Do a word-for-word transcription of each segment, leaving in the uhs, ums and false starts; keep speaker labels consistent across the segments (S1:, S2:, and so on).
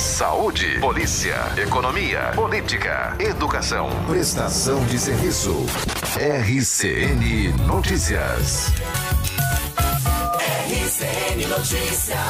S1: saúde, polícia, economia, política, educação, prestação de serviço. R C N Notícias.
S2: R C N Notícias.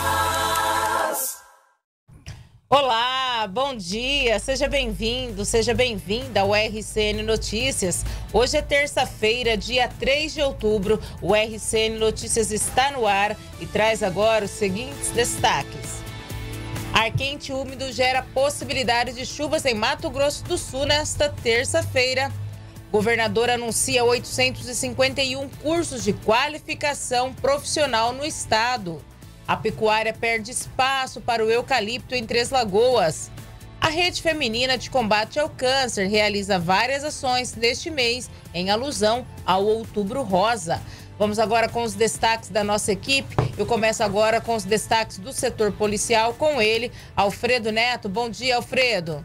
S3: Olá, bom dia, seja bem-vindo, seja bem-vinda ao R C N Notícias. Hoje é terça-feira, dia três de outubro, o R C N Notícias está no ar e traz agora os seguintes destaques. Ar quente e úmido gera possibilidade de chuvas em Mato Grosso do Sul nesta terça-feira. Governador anuncia oitocentos e cinquenta e um cursos de qualificação profissional no estado. A pecuária perde espaço para o eucalipto em Três Lagoas. A Rede Feminina de Combate ao Câncer realiza várias ações neste mês em alusão ao Outubro Rosa. Vamos agora com os destaques da nossa equipe. Eu começo agora com os destaques do setor policial com ele, Alfredo Neto. Bom dia, Alfredo.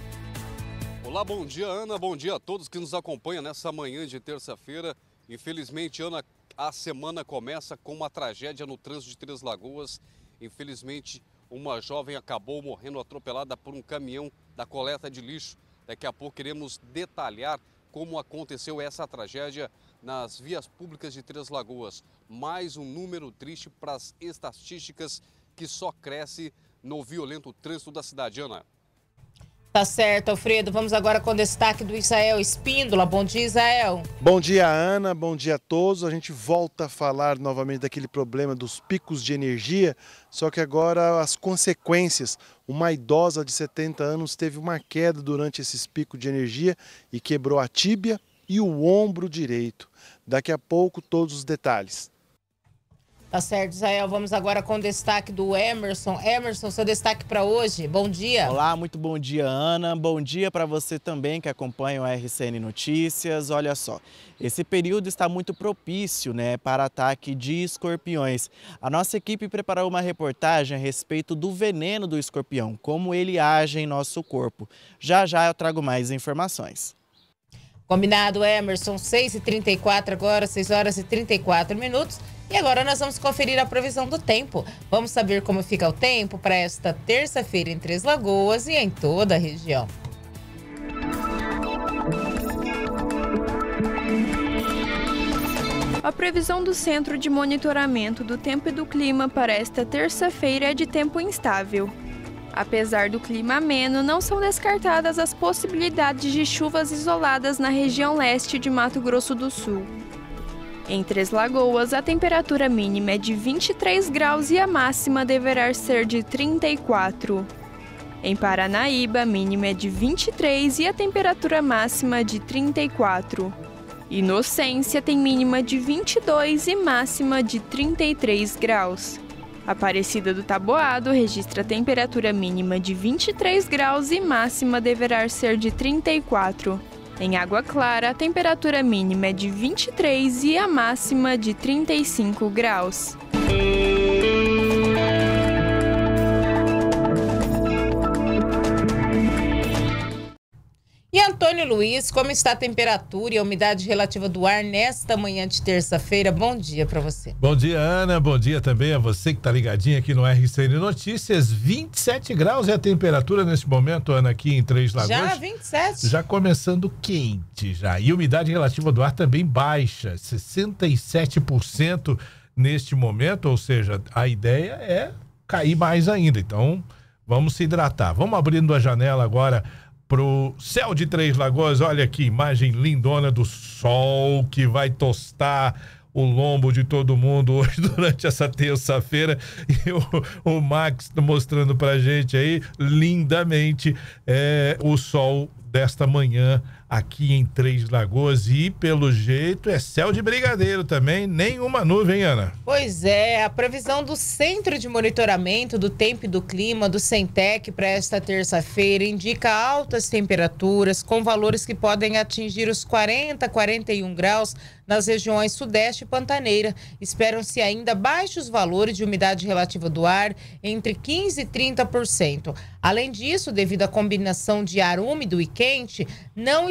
S4: Olá, bom dia, Ana. Bom dia a todos que nos acompanham nessa manhã de terça-feira. Infelizmente, Ana, a semana começa com uma tragédia no trânsito de Três Lagoas. Infelizmente, uma jovem acabou morrendo atropelada por um caminhão da coleta de lixo. Daqui a pouco queremos detalhar como aconteceu essa tragédia nas vias públicas de Três Lagoas. Mais um número triste para as estatísticas que só cresce no violento trânsito da cidade, Ana.
S3: Tá certo, Alfredo. Vamos agora com o destaque do Israel Espíndola. Bom dia, Israel.
S5: Bom dia, Ana. Bom dia a todos. A gente volta a falar novamente daquele problema dos picos de energia, só que agora as consequências. Uma idosa de setenta anos teve uma queda durante esses picos de energia e quebrou a tíbia e o ombro direito. Daqui a pouco, todos os detalhes.
S3: Tá certo, Israel. Vamos agora com o destaque do Emerson. Emerson, seu destaque para hoje. Bom dia.
S6: Olá, muito bom dia, Ana. Bom dia para você também que acompanha o R C N Notícias. Olha só, esse período está muito propício, né, para ataque de escorpiões. A nossa equipe preparou uma reportagem a respeito do veneno do escorpião, como ele age em nosso corpo. Já já eu trago mais informações.
S3: Combinado, Emerson. seis e trinta e quatro agora, seis horas e trinta e quatro minutos. E agora nós vamos conferir a previsão do tempo. Vamos saber como fica o tempo para esta terça-feira em Três Lagoas e em toda a região.
S7: A previsão do Centro de Monitoramento do Tempo e do Clima para esta terça-feira é de tempo instável. Apesar do clima ameno, não são descartadas as possibilidades de chuvas isoladas na região leste de Mato Grosso do Sul. Em Três Lagoas, a temperatura mínima é de vinte e três graus e a máxima deverá ser de trinta e quatro. Em Paranaíba, a mínima é de vinte e três e a temperatura máxima de trinta e quatro. Inocência tem mínima de vinte e dois e máxima de trinta e três graus. Aparecida do Taboado registra temperatura mínima de vinte e três graus e máxima deverá ser de trinta e quatro. Em Água Clara, a temperatura mínima é de vinte e três e a máxima de trinta e cinco graus.
S3: E Antônio Luiz, como está a temperatura e a umidade relativa do ar nesta manhã de terça-feira? Bom dia para você.
S8: Bom dia, Ana. Bom dia também a você que está ligadinho aqui no R C N Notícias. vinte e sete graus é a temperatura nesse momento, Ana, aqui em Três Lagoas.
S3: Já vinte e sete?
S8: Já começando quente já. E a umidade relativa do ar também baixa, sessenta e sete por cento neste momento, ou seja, a ideia é cair mais ainda. Então, vamos se hidratar. Vamos abrindo a janela agora pro céu de Três Lagoas. Olha que imagem lindona do sol que vai tostar o lombo de todo mundo hoje durante essa terça-feira. E o, o Max mostrando pra gente aí lindamente é, o sol desta manhã aqui em Três Lagoas. E pelo jeito é céu de brigadeiro também, nenhuma nuvem, Ana.
S3: Pois é, a previsão do Centro de Monitoramento do Tempo e do Clima, do Centec, para esta terça-feira indica altas temperaturas com valores que podem atingir os quarenta, quarenta e um graus nas regiões sudeste e pantaneira. Esperam-se ainda baixos valores de umidade relativa do ar, entre quinze e trinta por cento. Além disso, devido à combinação de ar úmido e quente, não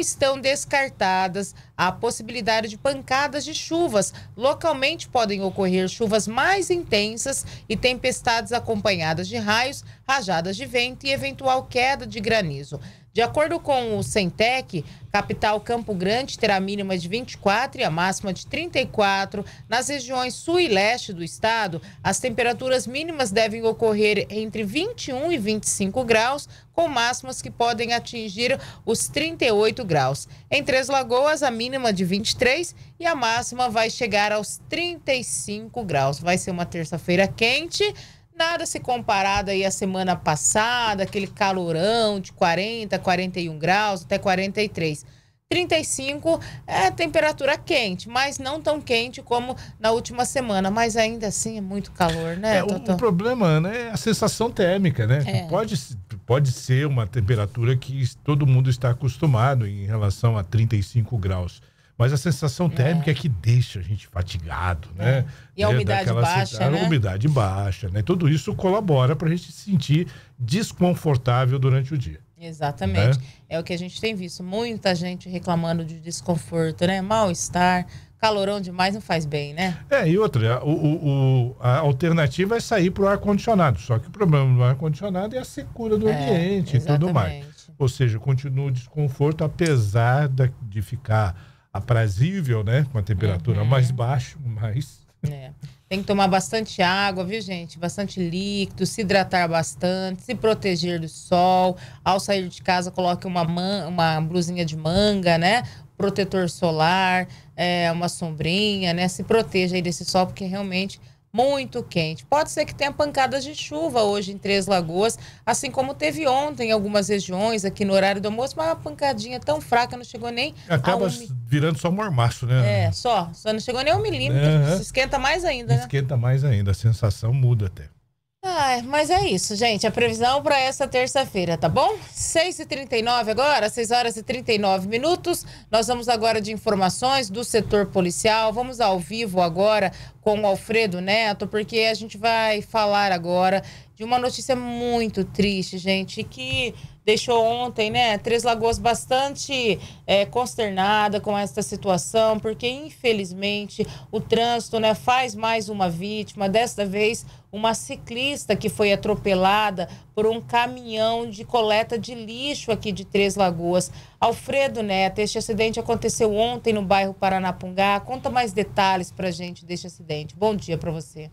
S3: estão descartadas a possibilidade de pancadas de chuvas. Localmente podem ocorrer chuvas mais intensas e tempestades acompanhadas de raios, rajadas de vento e eventual queda de granizo. De acordo com o Centec, capital Campo Grande terá a mínima de vinte e quatro e a máxima de trinta e quatro. Nas regiões sul e leste do estado, as temperaturas mínimas devem ocorrer entre vinte e um e vinte e cinco graus, com máximas que podem atingir os trinta e oito graus. Em Três Lagoas, a mínima de vinte e três e a máxima vai chegar aos trinta e cinco graus. Vai ser uma terça-feira quente. Nada se comparado aí à semana passada, aquele calorão de quarenta, quarenta e um graus, até quarenta e três. trinta e cinco é temperatura quente, mas não tão quente como na última semana. Mas ainda assim é muito calor, né,
S8: é, o,
S3: Totó?
S8: o problema, Ana, é a sensação térmica, né?
S3: É.
S8: Pode, pode ser uma temperatura que todo mundo está acostumado em relação a trinta e cinco graus. Mas a sensação térmica é, é que deixa a gente fatigado, né?
S3: É. E a
S8: é,
S3: umidade baixa,
S8: cidade,
S3: né?
S8: A umidade baixa, né? Tudo isso colabora para a gente se sentir desconfortável durante o dia.
S3: Exatamente.
S8: Né?
S3: É o que a gente tem visto. Muita gente reclamando de desconforto, né? Mal-estar, calorão demais não faz bem, né?
S8: É, e outra, o, o, a alternativa é sair para o ar-condicionado. Só que o problema do ar-condicionado é a secura do
S3: É,
S8: ambiente e tudo mais.
S3: exatamente.
S8: Ou seja, continua o desconforto, apesar da- de ficar aprazível, né? Com a temperatura
S3: Uhum.
S8: mais baixa, mas...
S3: É. Tem que tomar bastante água, viu, gente? Bastante líquido, se hidratar bastante, se proteger do sol. Ao sair de casa, coloque uma, man- uma blusinha de manga, né? Protetor solar, é, uma sombrinha, né? Se proteja aí desse sol, porque realmente muito quente. Pode ser que tenha pancadas de chuva hoje em Três Lagoas, assim como teve ontem em algumas regiões aqui no horário do almoço, mas uma pancadinha tão fraca, não chegou nem
S8: Acaba
S3: a um... mi-
S8: virando só mormaço, né?
S3: É, só, só não chegou nem a um milímetro.
S8: Uhum.
S3: Se esquenta mais ainda, né?
S8: Esquenta mais ainda, a sensação muda até.
S3: Ai, mas é isso, gente. A previsão para essa terça-feira, tá bom? seis e trinta e nove agora, seis horas e trinta e nove minutos. Nós vamos agora de informações do setor policial. Vamos ao vivo agora com o Alfredo Neto, porque a gente vai falar agora de uma notícia muito triste, gente, que deixou ontem, né, Três Lagoas bastante é, consternada com esta situação, porque infelizmente o trânsito, né, faz mais uma vítima, desta vez uma ciclista que foi atropelada por um caminhão de coleta de lixo aqui de Três Lagoas. Alfredo Neto, este acidente aconteceu ontem no bairro Paranapungá. Conta mais detalhes pra gente deste acidente. Bom dia para você.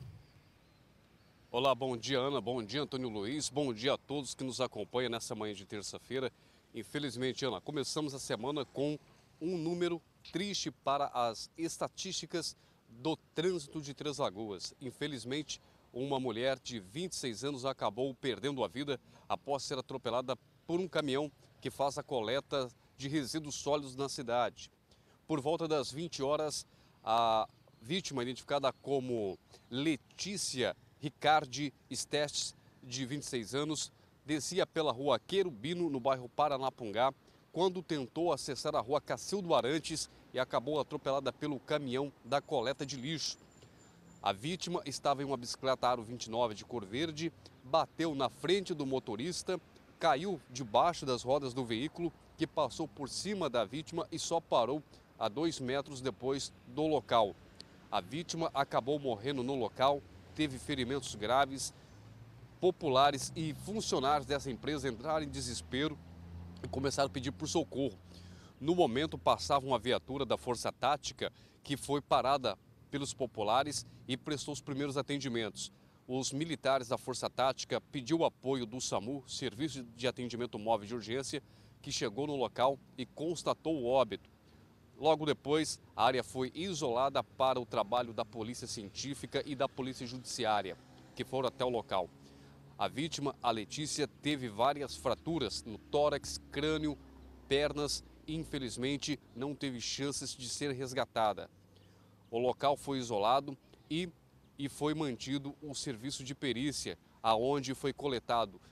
S4: Olá, bom dia, Ana, bom dia, Antônio Luiz, bom dia a todos que nos acompanham nessa manhã de terça-feira. Infelizmente, Ana, começamos a semana com um número triste para as estatísticas do trânsito de Três Lagoas. Infelizmente, uma mulher de vinte e seis anos acabou perdendo a vida após ser atropelada por um caminhão que faz a coleta de resíduos sólidos na cidade. Por volta das vinte horas, a vítima, identificada como Letícia Ricardi Estes, de vinte e seis anos, descia pela rua Querubino, no bairro Paranapungá, quando tentou acessar a rua Cacildo Arantes e acabou atropelada pelo caminhão da coleta de lixo. A vítima estava em uma bicicleta Aro vinte e nove de cor verde, bateu na frente do motorista, caiu debaixo das rodas do veículo, que passou por cima da vítima e só parou a dois metros depois do local. A vítima acabou morrendo no local, teve ferimentos graves. Populares e funcionários dessa empresa entraram em desespero e começaram a pedir por socorro. No momento, passava uma viatura da Força Tática que foi parada pelos populares e prestou os primeiros atendimentos. Os militares da Força Tática pediu o apoio do SAMU, Serviço de Atendimento Móvel de Urgência, que chegou no local e constatou o óbito. Logo depois, a área foi isolada para o trabalho da Polícia Científica e da Polícia Judiciária, que foram até o local. A vítima, a Letícia, teve várias fraturas no tórax, crânio, pernas e, infelizmente, não teve chances de ser resgatada. O local foi isolado e, e foi mantido o serviço de perícia, aonde foi coletado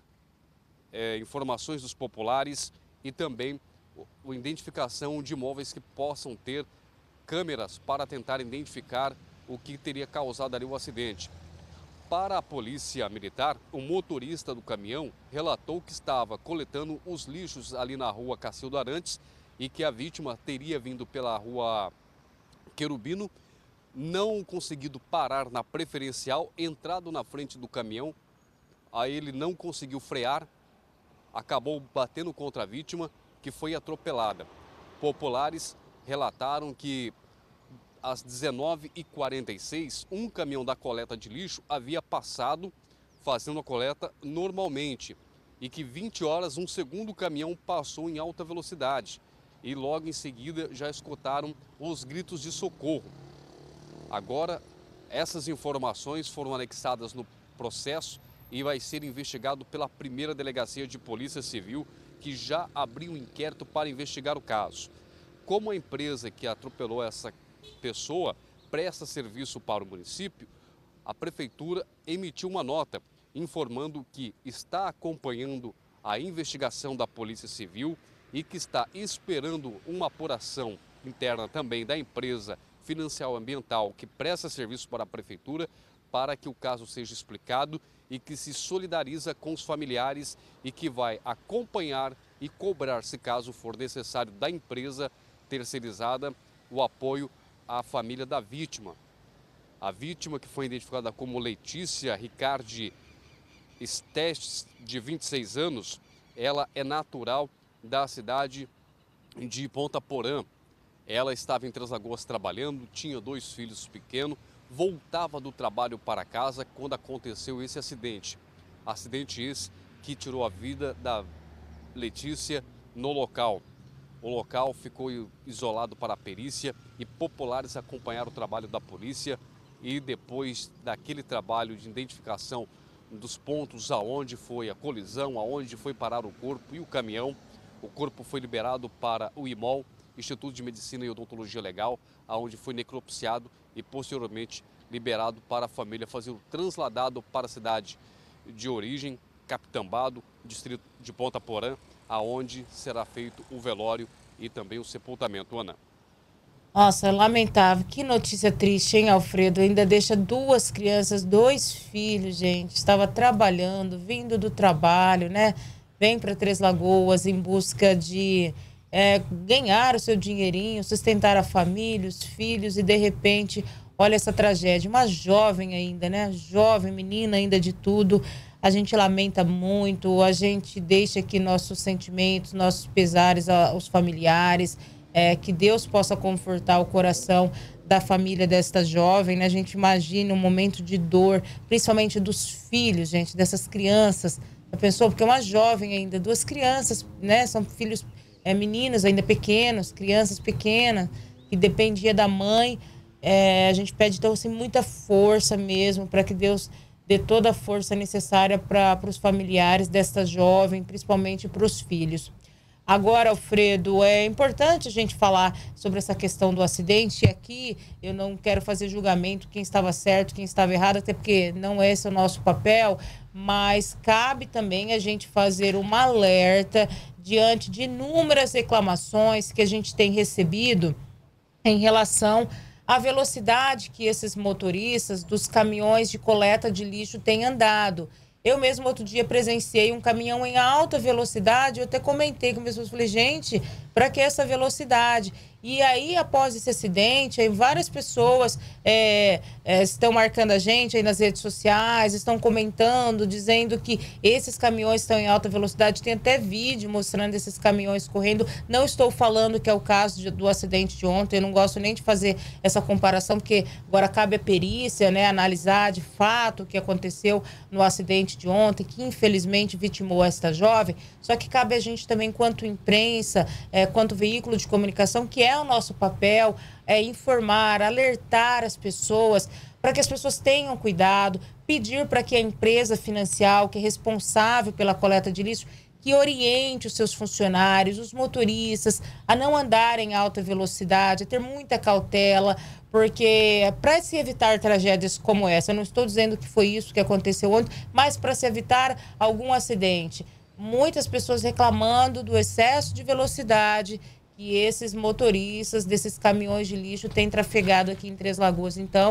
S4: é, informações dos populares e também a identificação de imóveis que possam ter câmeras para tentar identificar o que teria causado ali o acidente. Para a polícia militar, o motorista do caminhão relatou que estava coletando os lixos ali na rua Cacildo Arantes e que a vítima teria vindo pela rua Querubino, não conseguido parar na preferencial, entrado na frente do caminhão, aí ele não conseguiu frear, acabou batendo contra a vítima, que foi atropelada. Populares relataram que às dezenove e quarenta e seis, um caminhão da coleta de lixo havia passado fazendo a coleta normalmente e que vinte horas um segundo caminhão passou em alta velocidade e logo em seguida já escutaram os gritos de socorro. Agora, essas informações foram anexadas no processo e vai ser investigado pela primeira delegacia de Polícia Civil, que já abriu um inquérito para investigar o caso. Como a empresa que atropelou essa pessoa presta serviço para o município, a prefeitura emitiu uma nota informando que está acompanhando a investigação da Polícia Civil e que está esperando uma apuração interna também da empresa Financial Ambiental que presta serviço para a prefeitura para que o caso seja explicado e que se solidariza com os familiares e que vai acompanhar e cobrar, se caso for necessário, da empresa terceirizada o apoio à família da vítima. A vítima, que foi identificada como Letícia Ricardi Estes, de vinte e seis anos, ela é natural da cidade de Ponta Porã. Ela estava em Três Lagoas trabalhando, tinha dois filhos pequenos, voltava do trabalho para casa quando aconteceu esse acidente. Acidente esse que tirou a vida da Letícia no local. O local ficou isolado para a perícia e populares acompanharam o trabalho da polícia e depois daquele trabalho de identificação dos pontos aonde foi a colisão, aonde foi parar o corpo e o caminhão, o corpo foi liberado para o I M O L, Instituto de Medicina e Odontologia Legal, aonde foi necropsiado e posteriormente liberado para a família fazer o transladado para a cidade de origem, Capitambado, distrito de Ponta Porã, aonde será feito o velório e também o sepultamento, Ana.
S3: Nossa, é lamentável. Que notícia triste, hein, Alfredo? Ainda deixa duas crianças, dois filhos, gente. Estava trabalhando, vindo do trabalho, né? Vem para Três Lagoas em busca de é, ganhar o seu dinheirinho, sustentar a família, os filhos e, de repente, olha essa tragédia. Uma jovem ainda, né? Jovem, menina ainda de tudo. A gente lamenta muito, a gente deixa aqui nossos sentimentos, nossos pesares aos familiares. É, que Deus possa confortar o coração da família desta jovem, né? A gente imagina um momento de dor, principalmente dos filhos, gente, dessas crianças. Já pensou? Porque é uma jovem ainda, duas crianças, né? São filhos, é, meninos ainda pequenos, crianças pequenas, que dependia da mãe. É, a gente pede, então, assim, muita força mesmo, para que Deus dê toda a força necessária para os familiares desta jovem, principalmente para os filhos. Agora, Alfredo, é importante a gente falar sobre essa questão do acidente. E aqui eu não quero fazer julgamento quem estava certo, quem estava errado, até porque não é esse o nosso papel, mas cabe também a gente fazer uma alerta diante de inúmeras reclamações que a gente tem recebido em relação à velocidade que esses motoristas dos caminhões de coleta de lixo têm andado. Eu mesmo outro dia presenciei um caminhão em alta velocidade, eu até comentei com pessoas, falei, gente, para que essa velocidade? E aí, após esse acidente, aí várias pessoas é, é, estão marcando a gente aí nas redes sociais, estão comentando, dizendo que esses caminhões estão em alta velocidade. Tem até vídeo mostrando esses caminhões correndo. Não estou falando que é o caso de, do acidente de ontem, eu não gosto nem de fazer essa comparação, porque agora cabe a perícia, né, analisar de fato o que aconteceu no acidente de ontem, que infelizmente vitimou esta jovem. Só que cabe a gente também, quanto imprensa, é, quanto veículo de comunicação, que é o nosso papel, é informar, alertar as pessoas, para que as pessoas tenham cuidado, pedir para que a empresa financial, que é responsável pela coleta de lixo, que oriente os seus funcionários, os motoristas, a não andarem em alta velocidade, a ter muita cautela, porque para se evitar tragédias como essa, eu não estou dizendo que foi isso que aconteceu ontem, mas para se evitar algum acidente. Muitas pessoas reclamando do excesso de velocidade que esses motoristas desses caminhões de lixo têm trafegado aqui em Três Lagoas. Então,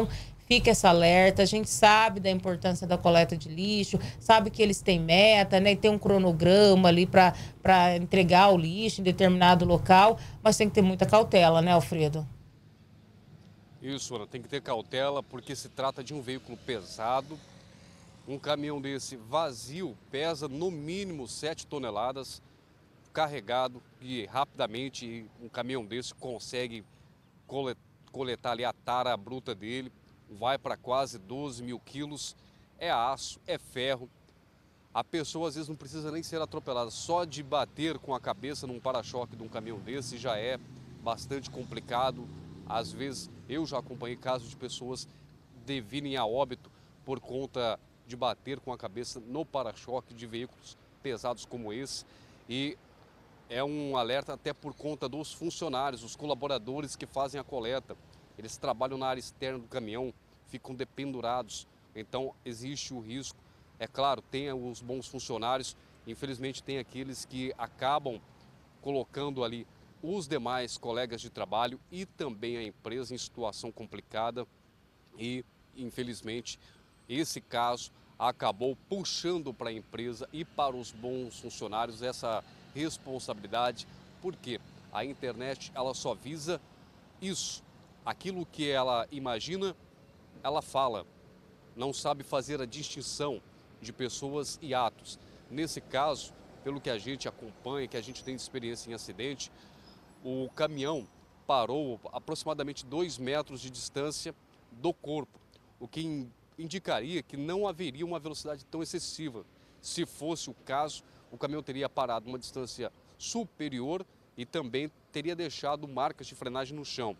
S3: fica essa alerta. A gente sabe da importância da coleta de lixo, sabe que eles têm meta, né? E tem um cronograma ali para para entregar o lixo em determinado local, mas tem que ter muita cautela, né, Alfredo?
S4: Isso, Ana, tem que ter cautela porque se trata de um veículo pesado. Um caminhão desse vazio pesa no mínimo sete toneladas, carregado, e rapidamente um caminhão desse consegue coletar ali a tara bruta dele, vai para quase doze mil quilos, é aço, é ferro. A pessoa às vezes não precisa nem ser atropelada, só de bater com a cabeça num para-choque de um caminhão desse já é bastante complicado. Às vezes eu já acompanhei casos de pessoas de virem a óbito por conta de bater com a cabeça no para-choque de veículos pesados como esse. E é um alerta até por conta dos funcionários, os colaboradores que fazem a coleta. Eles trabalham na área externa do caminhão, ficam dependurados, então existe o risco. É claro, tem os bons funcionários, infelizmente tem aqueles que acabam colocando ali os demais colegas de trabalho e também a empresa em situação complicada e, infelizmente, esse caso acabou puxando para a empresa e para os bons funcionários essa responsabilidade, porque a internet ela só visa isso, aquilo que ela imagina, ela fala, não sabe fazer a distinção de pessoas e atos. Nesse caso, pelo que a gente acompanha, que a gente tem de experiência em acidente, o caminhão parou a aproximadamente dois metros de distância do corpo, o que indicaria que não haveria uma velocidade tão excessiva. Se fosse o caso, o caminhão teria parado uma distância superior e também teria deixado marcas de frenagem no chão.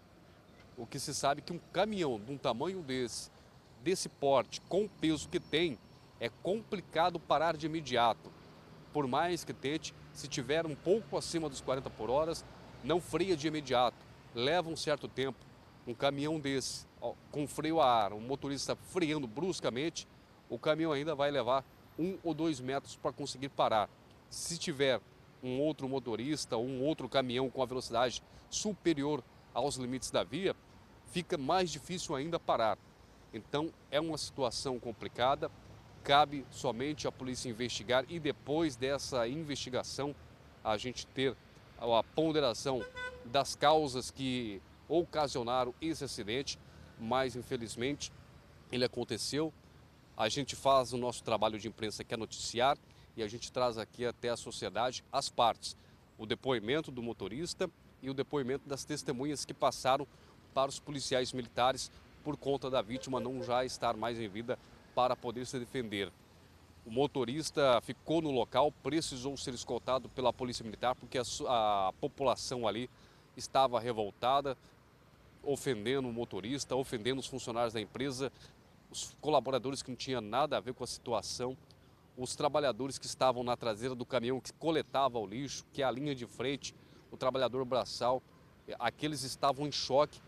S4: O que se sabe é que um caminhão de um tamanho desse, desse porte, com o peso que tem, é complicado parar de imediato. Por mais que tente, se tiver um pouco acima dos quarenta por hora, não freia de imediato. Leva um certo tempo. Um caminhão desse, ó, com freio a ar, um motorista freando bruscamente, o caminhão ainda vai levar um ou dois metros para conseguir parar. Se tiver um outro motorista ou um outro caminhão com a velocidade superior aos limites da via, fica mais difícil ainda parar. Então é uma situação complicada, cabe somente à polícia investigar e depois dessa investigação a gente ter a ponderação das causas que ocasionaram esse acidente, mas infelizmente ele aconteceu. A gente faz o nosso trabalho de imprensa, que é noticiar, e a gente traz aqui até a sociedade as partes, o depoimento do motorista e o depoimento das testemunhas que passaram para os policiais militares por conta da vítima não já estar mais em vida para poder se defender. O motorista ficou no local, precisou ser escoltado pela polícia militar porque a, a população ali estava revoltada, ofendendo o motorista, ofendendo os funcionários da empresa, os colaboradores que não tinham nada a ver com a situação, os trabalhadores que estavam na traseira do caminhão que coletava o lixo, que é a linha de frente, o trabalhador braçal, aqueles estavam em choque.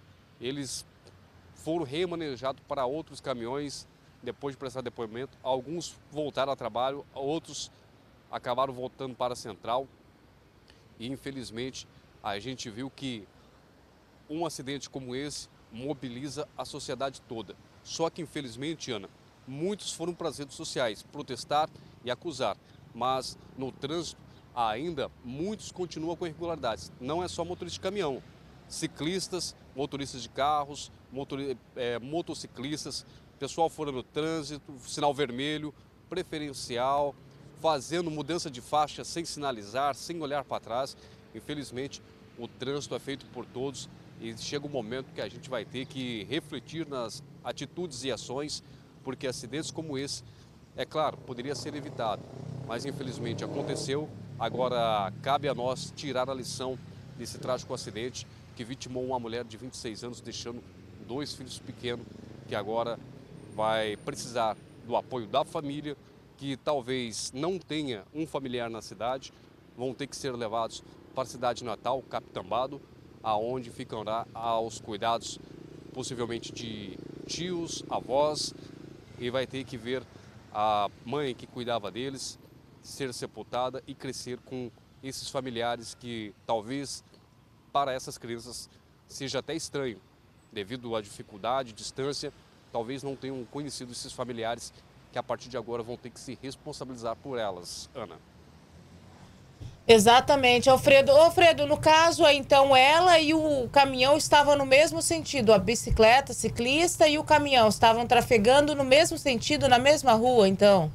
S4: Eles foram remanejados para outros caminhões depois de prestar depoimento. Alguns voltaram ao trabalho, outros acabaram voltando para a central. E infelizmente a gente viu que um acidente como esse mobiliza a sociedade toda. Só que infelizmente, Ana, muitos foram para as redes sociais protestar e acusar. Mas no trânsito ainda muitos continuam com irregularidades. Não é só motorista de caminhão, ciclistas, motoristas de carros, motor, é, motociclistas, pessoal fora no trânsito, sinal vermelho, preferencial, fazendo mudança de faixa sem sinalizar, sem olhar para trás. Infelizmente, o trânsito é feito por todos e chega um momento que a gente vai ter que refletir nas atitudes e ações, porque acidentes como esse, é claro, poderia ser evitado, mas infelizmente aconteceu. Agora cabe a nós tirar a lição desse trágico acidente que vitimou uma mulher de vinte e seis anos, deixando dois filhos pequenos, que agora vai precisar do apoio da família, que talvez não tenha um familiar na cidade, vão ter que ser levados para a cidade natal, Capitambado, aonde ficará aos cuidados possivelmente de tios, avós, e vai ter que ver a mãe que cuidava deles ser sepultada e crescer com esses familiares que talvez para essas crianças seja até estranho, devido à dificuldade, distância, talvez não tenham conhecido esses familiares que a partir de agora vão ter que se responsabilizar por elas. Ana.
S3: Exatamente, Alfredo. Alfredo, no caso, então, ela e o caminhão estavam no mesmo sentido. A bicicleta, ciclista e o caminhão estavam trafegando no mesmo sentido, na mesma rua, então?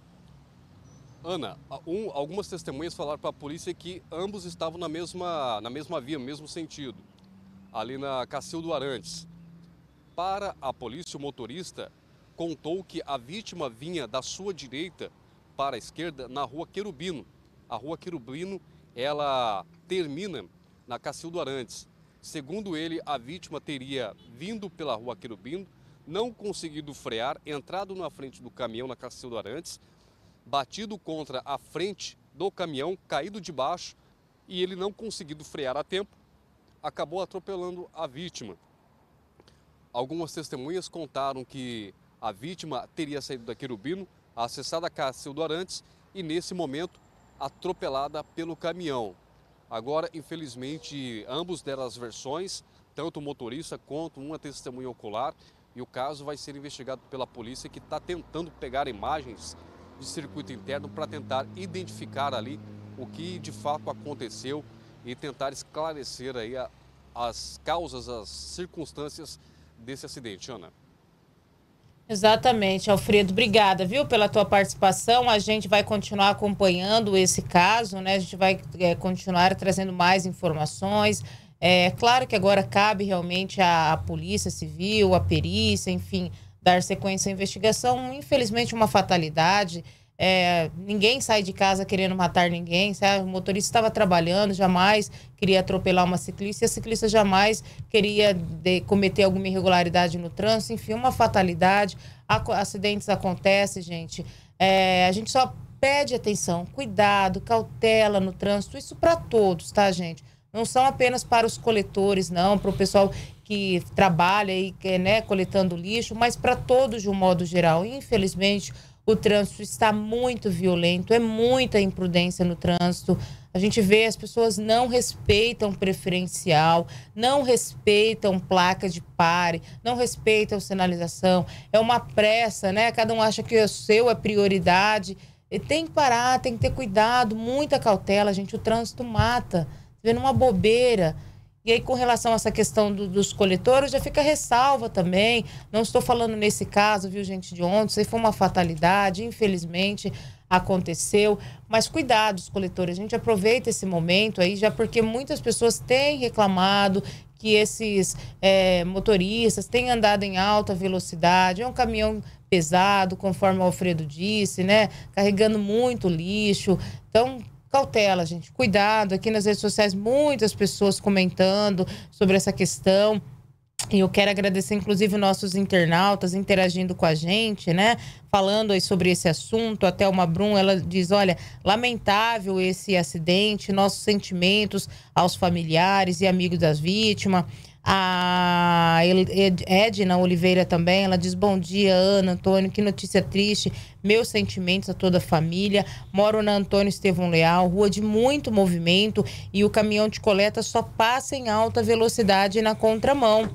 S4: Ana, um, algumas testemunhas falaram para a polícia que ambos estavam na mesma, na mesma via, no mesmo sentido, ali na Cacildo Arantes. Para a polícia, o motorista contou que a vítima vinha da sua direita para a esquerda na rua Querubino. A rua Querubino, ela termina na Cacildo Arantes. Segundo ele, a vítima teria vindo pela rua Querubino, não conseguido frear, entrado na frente do caminhão na Cacildo Arantes, batido contra a frente do caminhão, caído de baixo, e ele não conseguindo frear a tempo, acabou atropelando a vítima. Algumas testemunhas contaram que a vítima teria saído da Querubino, acessado a Cacildo Arantes e, nesse momento, atropelada pelo caminhão. Agora, infelizmente, ambos deram as versões, tanto o motorista quanto uma testemunha ocular, e o caso vai ser investigado pela polícia, que está tentando pegar imagens de circuito interno para tentar identificar ali o que de fato aconteceu e tentar esclarecer aí a, as causas, as circunstâncias desse acidente. Ana.
S3: Exatamente, Alfredo. Obrigada, viu, pela tua participação. A gente vai continuar acompanhando esse caso, né? A gente vai é, continuar trazendo mais informações. É claro que agora cabe realmente à, à Polícia Civil, à perícia, enfim, dar sequência à investigação. Infelizmente, uma fatalidade. É, ninguém sai de casa querendo matar ninguém, sabe? O motorista estava trabalhando, jamais queria atropelar uma ciclista, e a ciclista jamais queria de, cometer alguma irregularidade no trânsito. Enfim, uma fatalidade. Acidentes acontecem, gente. É, a gente só pede atenção, cuidado, cautela no trânsito, isso para todos, tá, gente? Não são apenas para os coletores, não, para o pessoal que trabalha e né, coletando lixo, mas para todos de um modo geral. Infelizmente, o trânsito está muito violento, é muita imprudência no trânsito. A gente vê as pessoas não respeitam preferencial, não respeitam placa de pare, não respeitam sinalização. É uma pressa, né? Cada um acha que o seu é prioridade. E tem que parar, tem que ter cuidado, muita cautela, gente. O trânsito mata. Você vê numa bobeira. E aí, com relação a essa questão do, dos coletores, já fica ressalva também. Não estou falando nesse caso, viu, gente, de ontem. Isso aí foi uma fatalidade, infelizmente aconteceu. Mas cuidado, os coletores. A gente aproveita esse momento aí, já porque muitas pessoas têm reclamado que esses é, motoristas têm andado em alta velocidade. É um caminhão pesado, conforme o Alfredo disse, né? Carregando muito lixo. Então, cautela, gente. Cuidado. Aqui nas redes sociais, muitas pessoas comentando sobre essa questão. E eu quero agradecer, inclusive, nossos internautas interagindo com a gente, né? Falando aí sobre esse assunto. Até uma Brum, ela diz, olha, lamentável esse acidente, nossos sentimentos aos familiares e amigos das vítimas. A Edna Oliveira também, ela diz, bom dia, Ana, Antônio, que notícia triste, meus sentimentos a toda a família. Moro na Antônio Estevão Leal, rua de muito movimento, e o caminhão de coleta só passa em alta velocidade na contramão.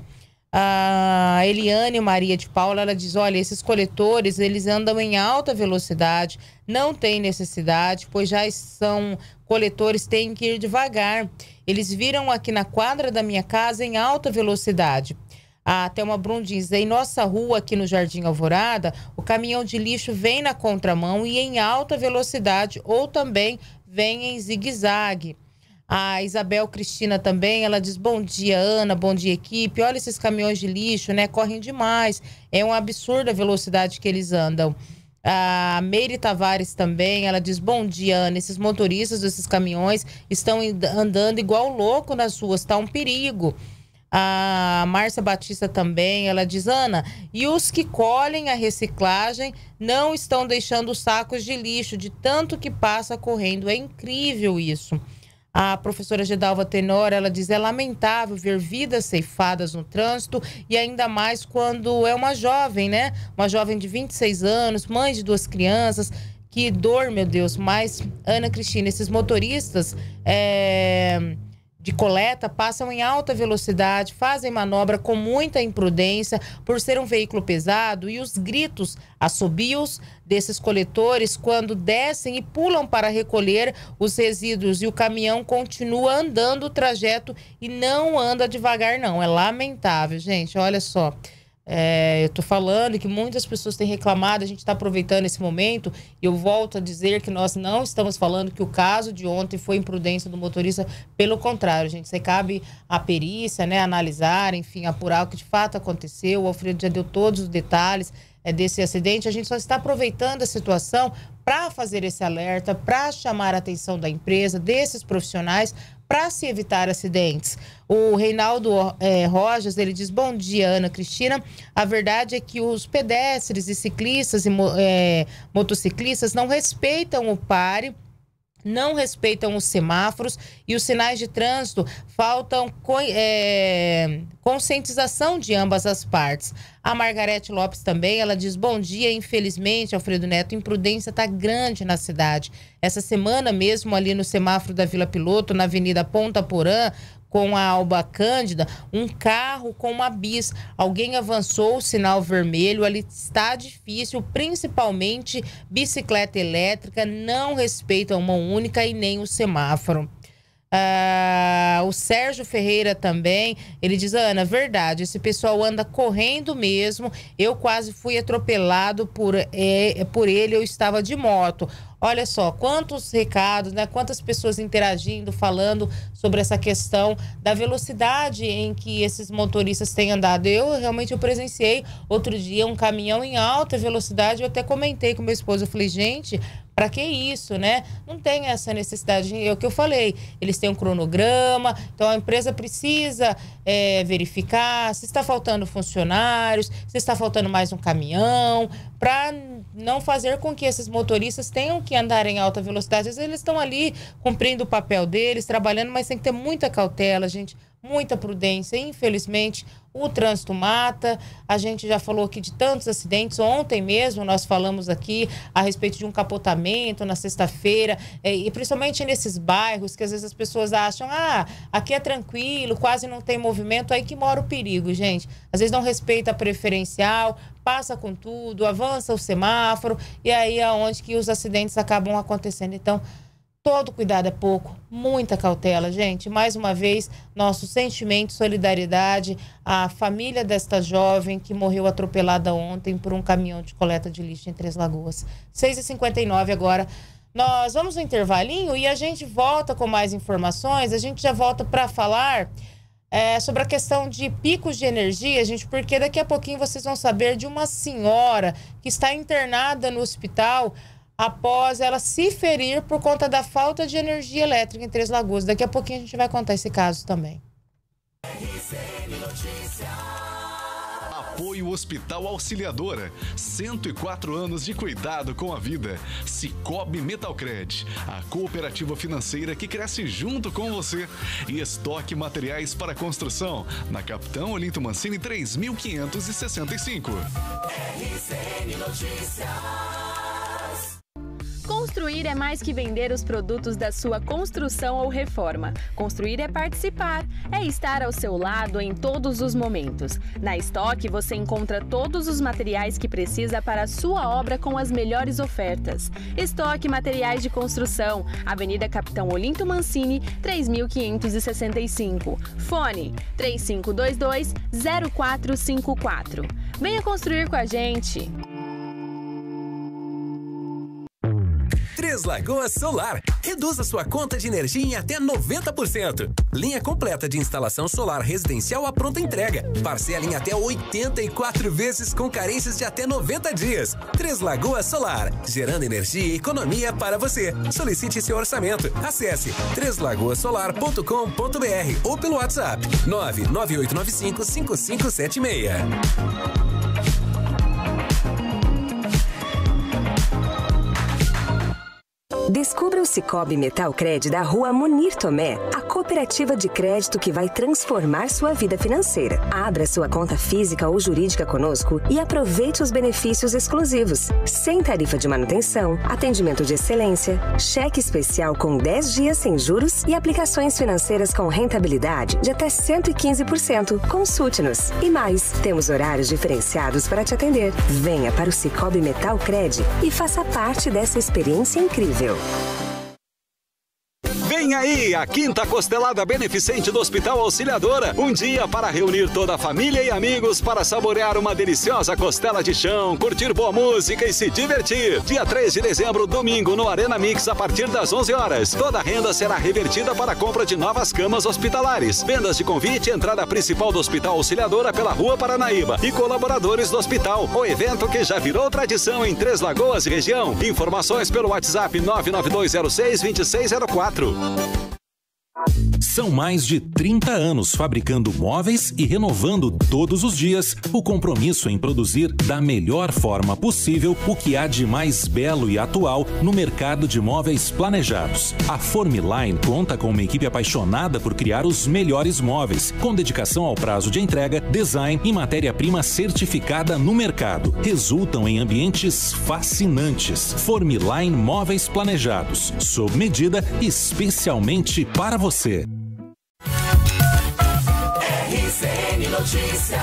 S3: A Eliane Maria de Paula, ela diz, olha, esses coletores, eles andam em alta velocidade, não tem necessidade, pois já são coletores, têm que ir devagar. Eles viram aqui na quadra da minha casa em alta velocidade. A Thelma Brum diz, em nossa rua aqui no Jardim Alvorada, o caminhão de lixo vem na contramão e em alta velocidade, ou também vem em zigue-zague. A Isabel Cristina também, ela diz, bom dia, Ana, bom dia, equipe. Olha esses caminhões de lixo, né? Correm demais. É uma absurda a velocidade que eles andam. A Meire Tavares também, ela diz, bom dia, Ana. Esses motoristas desses caminhões estão andando igual louco nas ruas, tá um perigo. A Márcia Batista também, ela diz, Ana, e os que colhem a reciclagem não estão deixando sacos de lixo, de tanto que passa correndo. É incrível isso. A professora Gedalva Tenor, ela diz, é lamentável ver vidas ceifadas no trânsito e ainda mais quando é uma jovem, né? Uma jovem de vinte e seis anos, mãe de duas crianças. Que dor, meu Deus. Mas, Ana Cristina, esses motoristas, é... de coleta passam em alta velocidade, fazem manobra com muita imprudência por ser um veículo pesado, e os gritos, assobios desses coletores quando descem e pulam para recolher os resíduos, e o caminhão continua andando o trajeto e não anda devagar não. É lamentável, gente, olha só. É, eu tô falando que muitas pessoas têm reclamado, a gente está aproveitando esse momento, e eu volto a dizer que nós não estamos falando que o caso de ontem foi imprudência do motorista, pelo contrário, gente, você cabe a perícia, né, analisar, enfim, apurar o que de fato aconteceu. O Alfredo já deu todos os detalhes é, desse acidente. A gente só está aproveitando a situação para fazer esse alerta, para chamar a atenção da empresa, desses profissionais, para se evitar acidentes. O Reinaldo é, Rojas, ele diz: bom dia, Ana Cristina. A verdade é que os pedestres e ciclistas e é, motociclistas não respeitam o pare, não respeitam os semáforos e os sinais de trânsito. Faltam co é, conscientização de ambas as partes. A Margarete Lopes também, ela diz: bom dia, infelizmente, Alfredo Neto, imprudência está grande na cidade. Essa semana mesmo, ali no semáforo da Vila Piloto, na Avenida Ponta Porã, com a Alba Cândida, um carro com uma bis. Alguém avançou o sinal vermelho, ali está difícil, principalmente bicicleta elétrica, não respeitam a mão única e nem o semáforo. Ah, o Sérgio Ferreira também, ele diz: Ana, verdade, esse pessoal anda correndo mesmo, eu quase fui atropelado por, é, por ele, eu estava de moto. Olha só, quantos recados, né? Quantas pessoas interagindo, falando sobre essa questão da velocidade em que esses motoristas têm andado. Eu realmente eu presenciei outro dia um caminhão em alta velocidade, eu até comentei com meu esposo, eu falei, gente, para que isso, né? Não tem essa necessidade, é o que eu falei, eles têm um cronograma, então a empresa precisa é, verificar se está faltando funcionários, se está faltando mais um caminhão, para não fazer com que esses motoristas tenham que andar em alta velocidade. Às vezes eles estão ali cumprindo o papel deles, trabalhando, mas tem que ter muita cautela, gente, muita prudência. Infelizmente, o trânsito mata. A gente já falou aqui de tantos acidentes. Ontem mesmo nós falamos aqui a respeito de um capotamento na sexta-feira, e principalmente nesses bairros que às vezes as pessoas acham, ah, aqui é tranquilo, quase não tem movimento, aí que mora o perigo, gente. Às vezes não respeita a preferencial, passa com tudo, avança o semáforo, e aí é onde que os acidentes acabam acontecendo. Então, todo cuidado é pouco, muita cautela, gente. Mais uma vez, nosso sentimento, solidariedade à família desta jovem que morreu atropelada ontem por um caminhão de coleta de lixo em Três Lagoas. seis e cinquenta e nove agora. Nós vamos no intervalinho e a gente volta com mais informações. A gente já volta para falar é, sobre a questão de picos de energia, gente, porque daqui a pouquinho vocês vão saber de uma senhora que está internada no hospital após ela se ferir por conta da falta de energia elétrica em Três Lagoas. Daqui a pouquinho a gente vai contar esse caso também.
S1: Apoio Hospital Auxiliadora. cento e quatro anos de cuidado com a vida. Cicobi Metalcred, a cooperativa financeira que cresce junto com você. E Estoque Materiais para Construção, na Capitão Olinto Mancini três mil quinhentos e sessenta e cinco.
S2: R C N Notícias.
S9: Construir é mais que vender os produtos da sua construção ou reforma. Construir é participar, é estar ao seu lado em todos os momentos. Na Estoque você encontra todos os materiais que precisa para a sua obra com as melhores ofertas. Estoque Materiais de Construção, Avenida Capitão Olinto Mancini, três mil quinhentos e sessenta e cinco. Fone três cinco dois dois, zero quatro cinco quatro. Venha construir com a gente!
S10: Três Lagoas Solar. Reduza sua conta de energia em até noventa por cento. Linha completa de instalação solar residencial à pronta entrega. Parcela em até oitenta e quatro vezes com carências de até noventa dias. Três Lagoas Solar. Gerando energia e economia para você. Solicite seu orçamento. Acesse três lagoas solar ponto com ponto br ou pelo WhatsApp nove nove oito nove cinco, cinco cinco sete seis.
S11: Descubra o Sicoob Metalcred da Rua Munir Tomé, a cooperativa de crédito que vai transformar sua vida financeira. Abra sua conta física ou jurídica conosco e aproveite os benefícios exclusivos. Sem tarifa de manutenção, atendimento de excelência, cheque especial com dez dias sem juros e aplicações financeiras com rentabilidade de até cento e quinze por cento. Consulte-nos. E mais, temos horários diferenciados para te atender. Venha para o Sicoob Metalcred e faça parte dessa experiência incrível.
S12: Vem aí a quinta costelada beneficente do Hospital Auxiliadora. Um dia para reunir toda a família e amigos para saborear uma deliciosa costela de chão, curtir boa música e se divertir. Dia três de dezembro, domingo, no Arena Mix, a partir das onze horas. Toda a renda será revertida para a compra de novas camas hospitalares. Vendas de convite, entrada principal do Hospital Auxiliadora pela Rua Paranaíba e colaboradores do hospital. O evento que já virou tradição em Três Lagoas e região. Informações pelo WhatsApp nove nove dois zero seis, dois seis zero quatro.
S13: São mais de trinta anos fabricando móveis e renovando todos os dias o compromisso em produzir da melhor forma possível o que há de mais belo e atual no mercado de móveis planejados. A Formiline conta com uma equipe apaixonada por criar os melhores móveis, com dedicação ao prazo de entrega, design e matéria-prima certificada no mercado. Resultam em ambientes fascinantes. Formiline Móveis Planejados, sob medida especialmente para você.
S2: R C N Notícias.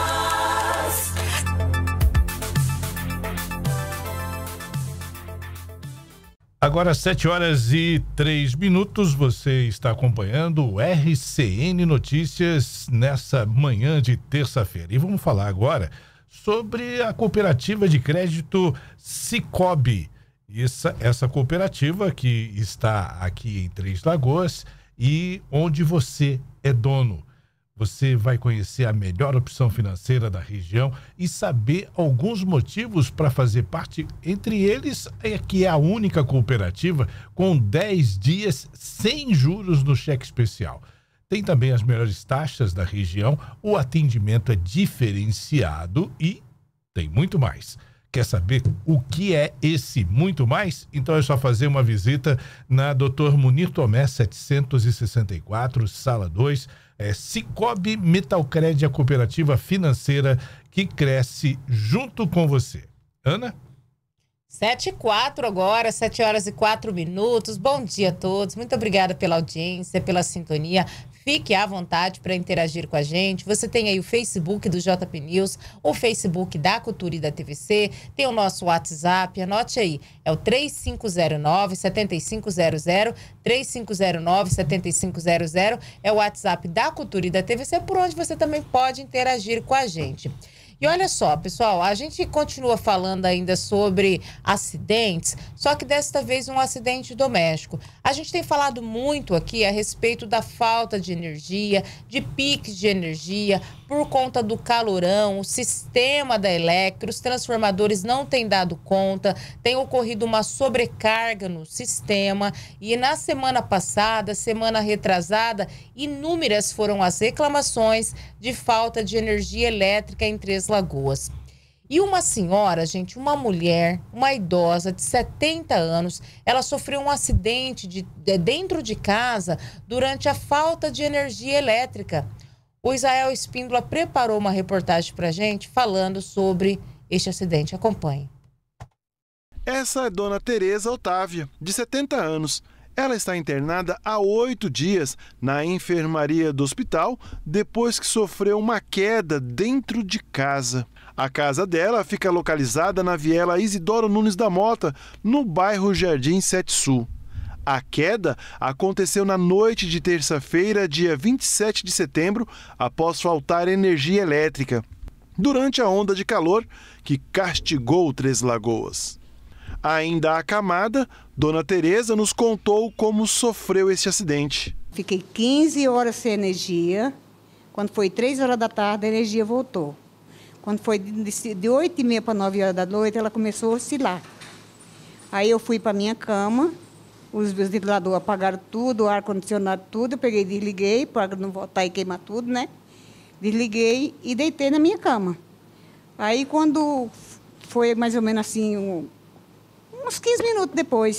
S8: Agora, sete horas e três minutos, você está acompanhando o R C N Notícias nessa manhã de terça-feira. E vamos falar agora sobre a cooperativa de crédito Sicoob. Essa, essa cooperativa que está aqui em Três Lagoas e onde você é dono. Você vai conhecer a melhor opção financeira da região e saber alguns motivos para fazer parte. Entre eles, é que é a única cooperativa com dez dias sem juros no cheque especial. Tem também as melhores taxas da região, o atendimento é diferenciado e tem muito mais. Quer saber o que é esse muito mais? Então é só fazer uma visita na doutor Munir Tomé, setecentos e sessenta e quatro, sala dois. É Sicoob Metalcred, a cooperativa financeira que cresce junto com você. Ana?
S3: sete e quatro agora, sete horas e quatro minutos. Bom dia a todos. Muito obrigada pela audiência, pela sintonia. Fique à vontade para interagir com a gente. Você tem aí o Facebook do J P News, o Facebook da Cultura e da T V C, tem o nosso WhatsApp, anote aí, é o três cinco zero nove, sete cinco zero zero, três cinco zero nove, sete cinco zero zero, é o WhatsApp da Cultura e da T V C, por onde você também pode interagir com a gente. E olha só, pessoal, a gente continua falando ainda sobre acidentes, só que desta vez um acidente doméstico. A gente tem falado muito aqui a respeito da falta de energia, de piques de energia, por conta do calorão, o sistema da Electro, os transformadores não têm dado conta, tem ocorrido uma sobrecarga no sistema e na semana passada, semana retrasada, inúmeras foram as reclamações de falta de energia elétrica em Três Lagoas. E uma senhora, gente, uma mulher, uma idosa de setenta anos, ela sofreu um acidente de, de, dentro de casa durante a falta de energia elétrica. O Israel Espíndola preparou uma reportagem para a gente falando sobre este acidente. Acompanhe.
S5: Essa é Dona Tereza Otávia, de setenta anos. Ela está internada há oito dias na enfermaria do hospital depois que sofreu uma queda dentro de casa. A casa dela fica localizada na viela Isidoro Nunes da Mota, no bairro Jardim Sete Sul. A queda aconteceu na noite de terça-feira, dia vinte e sete de setembro, após faltar energia elétrica, durante a onda de calor que castigou Três Lagoas. Ainda acamada, Dona Tereza nos contou como sofreu esse acidente.
S14: Fiquei quinze horas sem energia. Quando foi três horas da tarde, a energia voltou. Quando foi de oito e meia para nove horas da noite, ela começou a oscilar. Aí eu fui para a minha cama, os meus ventiladores apagaram tudo, o ar-condicionado tudo, eu peguei e desliguei, para não voltar e queimar tudo, né? Desliguei e deitei na minha cama. Aí quando foi mais ou menos assim, um, uns quinze minutos depois,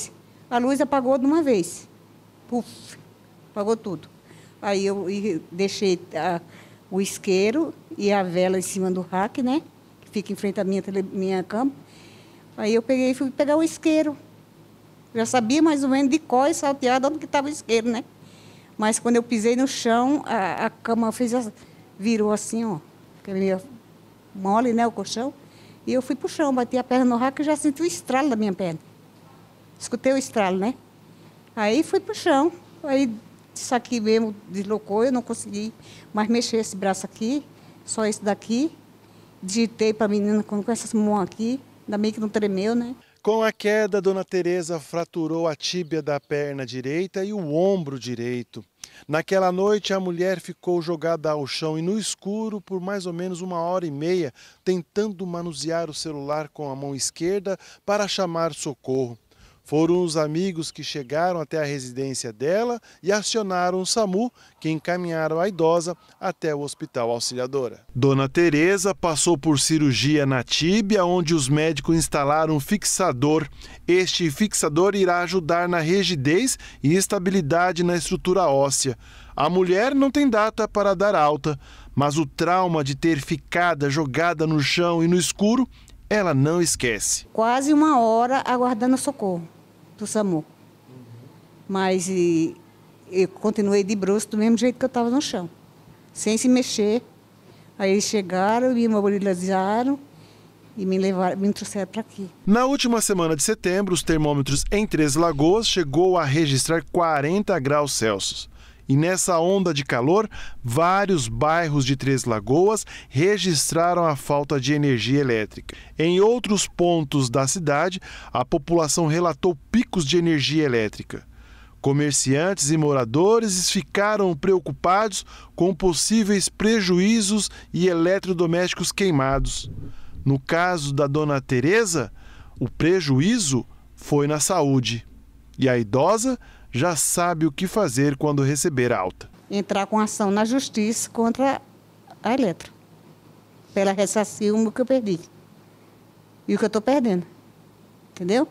S14: A luz apagou de uma vez. Puf, apagou tudo. Aí eu deixei a, o isqueiro e a vela em cima do rack, né? Que fica em frente à minha, tele, minha cama. Aí eu peguei e fui pegar o isqueiro. Já sabia mais ou menos de cor e salteado onde estava o isqueiro, né? Mas quando eu pisei no chão, a, a cama fez, virou assim, ó. Porque meio mole, né, o colchão. E eu fui pro chão, bati a perna no rack e já senti o estralo da minha perna. Escutei o estralo, né? Aí fui pro chão. Aí isso aqui mesmo deslocou, eu não consegui mais mexer esse braço aqui, só esse daqui. Digitei para a menina com essas mãos aqui, ainda bem que não tremeu, né?
S5: Com a queda, Dona Tereza fraturou a tíbia da perna direita e o ombro direito. Naquela noite, a mulher ficou jogada ao chão e no escuro por mais ou menos uma hora e meia, tentando manusear o celular com a mão esquerda para chamar socorro. Foram os amigos que chegaram até a residência dela e acionaram o SAMU, que encaminharam a idosa até o Hospital Auxiliadora. Dona Tereza passou por cirurgia na tíbia, onde os médicos instalaram um fixador. Este fixador irá ajudar na rigidez e estabilidade na estrutura óssea. A mulher não tem data para dar alta, mas o trauma de ter ficado jogada no chão e no escuro, ela não esquece.
S14: Quase uma hora aguardando socorro do SAMU. Mas e, eu continuei de bruço do mesmo jeito que eu estava no chão, sem se mexer. Aí eles chegaram, me imobilizaram e me levaram, me trouxeram para aqui.
S5: Na última semana de setembro, os termômetros em Três Lagoas chegou a registrar quarenta graus Celsius. E nessa onda de calor, vários bairros de Três Lagoas registraram a falta de energia elétrica. Em outros pontos da cidade, a população relatou picos de energia elétrica. Comerciantes e moradores ficaram preocupados com possíveis prejuízos e eletrodomésticos queimados. No caso da Dona Tereza, o prejuízo foi na saúde. E a idosa já sabe o que fazer quando receber alta.
S14: Entrar com ação na justiça contra a Eletro, para ela ressarcir o que eu perdi e o que eu estou perdendo, entendeu?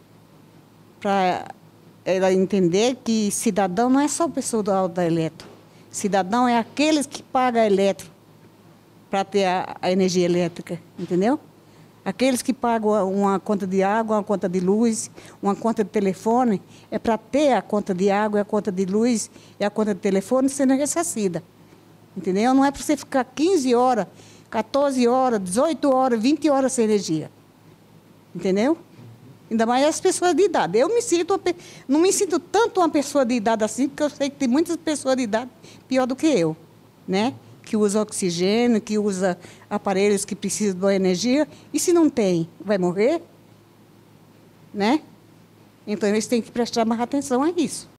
S14: Para ela entender que cidadão não é só pessoa do da Eletro. Cidadão é aqueles que pagam a Eletro para ter a, a energia elétrica, entendeu? Aqueles que pagam uma conta de água, uma conta de luz, uma conta de telefone, é para ter a conta de água, a conta de luz e a conta de telefone sendo ressarcida. Entendeu? Não é para você ficar quinze horas, quatorze horas, dezoito horas, vinte horas sem energia. Entendeu? Ainda mais as pessoas de idade. Eu me sinto, não me sinto tanto uma pessoa de idade assim, porque eu sei que tem muitas pessoas de idade pior do que eu, né? Que usa oxigênio, que usa aparelhos que precisam da energia, e se não tem, vai morrer? Né? Então, eles têm que prestar mais atenção a isso.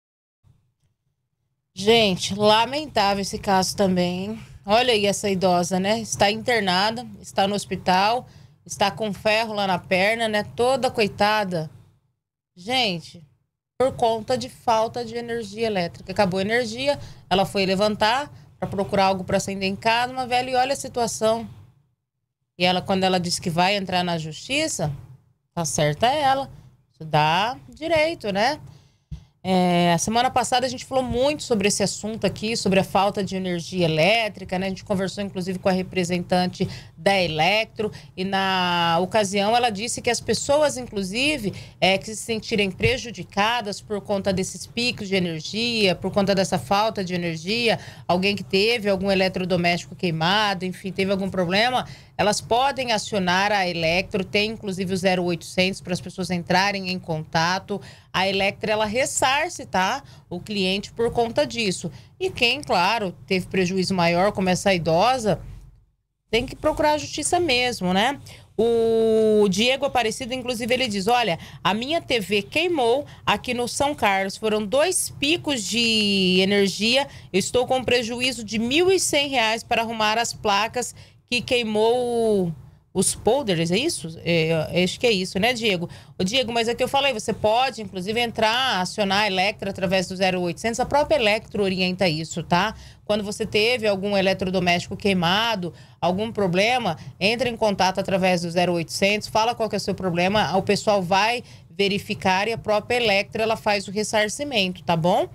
S3: Gente, lamentável esse caso também. Olha aí essa idosa, né? Está internada, está no hospital, está com ferro lá na perna, né? Toda coitada. Gente, por conta de falta de energia elétrica. Acabou a energia, ela foi levantar para procurar algo para acender em casa, uma velha, e olha a situação. E ela, quando ela disse que vai entrar na justiça, tá certa ela. Isso dá direito, né? É, a semana passada a gente falou muito sobre esse assunto aqui, sobre a falta de energia elétrica, né? A gente conversou inclusive com a representante da Eletro e na ocasião ela disse que as pessoas, inclusive, é, que se sentirem prejudicadas por conta desses picos de energia, por conta dessa falta de energia, alguém que teve algum eletrodoméstico queimado, enfim, teve algum problema, elas podem acionar a Eletro, tem inclusive o zero oitocentos para as pessoas entrarem em contato. A Eletro, ela ressarce, tá? O cliente por conta disso. E quem, claro, teve prejuízo maior, como essa idosa, tem que procurar a justiça mesmo, né? O Diego Aparecido, inclusive, ele diz, olha, a minha T V queimou aqui no São Carlos, foram dois picos de energia, eu estou com prejuízo de mil e cem reais para arrumar as placas que queimou os polders, é isso? É, acho que é isso, né, Diego? Ô, Diego, mas é que eu falei, você pode, inclusive, entrar, acionar a Eletro através do zero oitocentos, a própria Eletro orienta isso, tá? Quando você teve algum eletrodoméstico queimado, algum problema, entre em contato através do zero oitocentos, fala qual que é o seu problema, o pessoal vai verificar e a própria Elektro ela faz o ressarcimento, tá bom?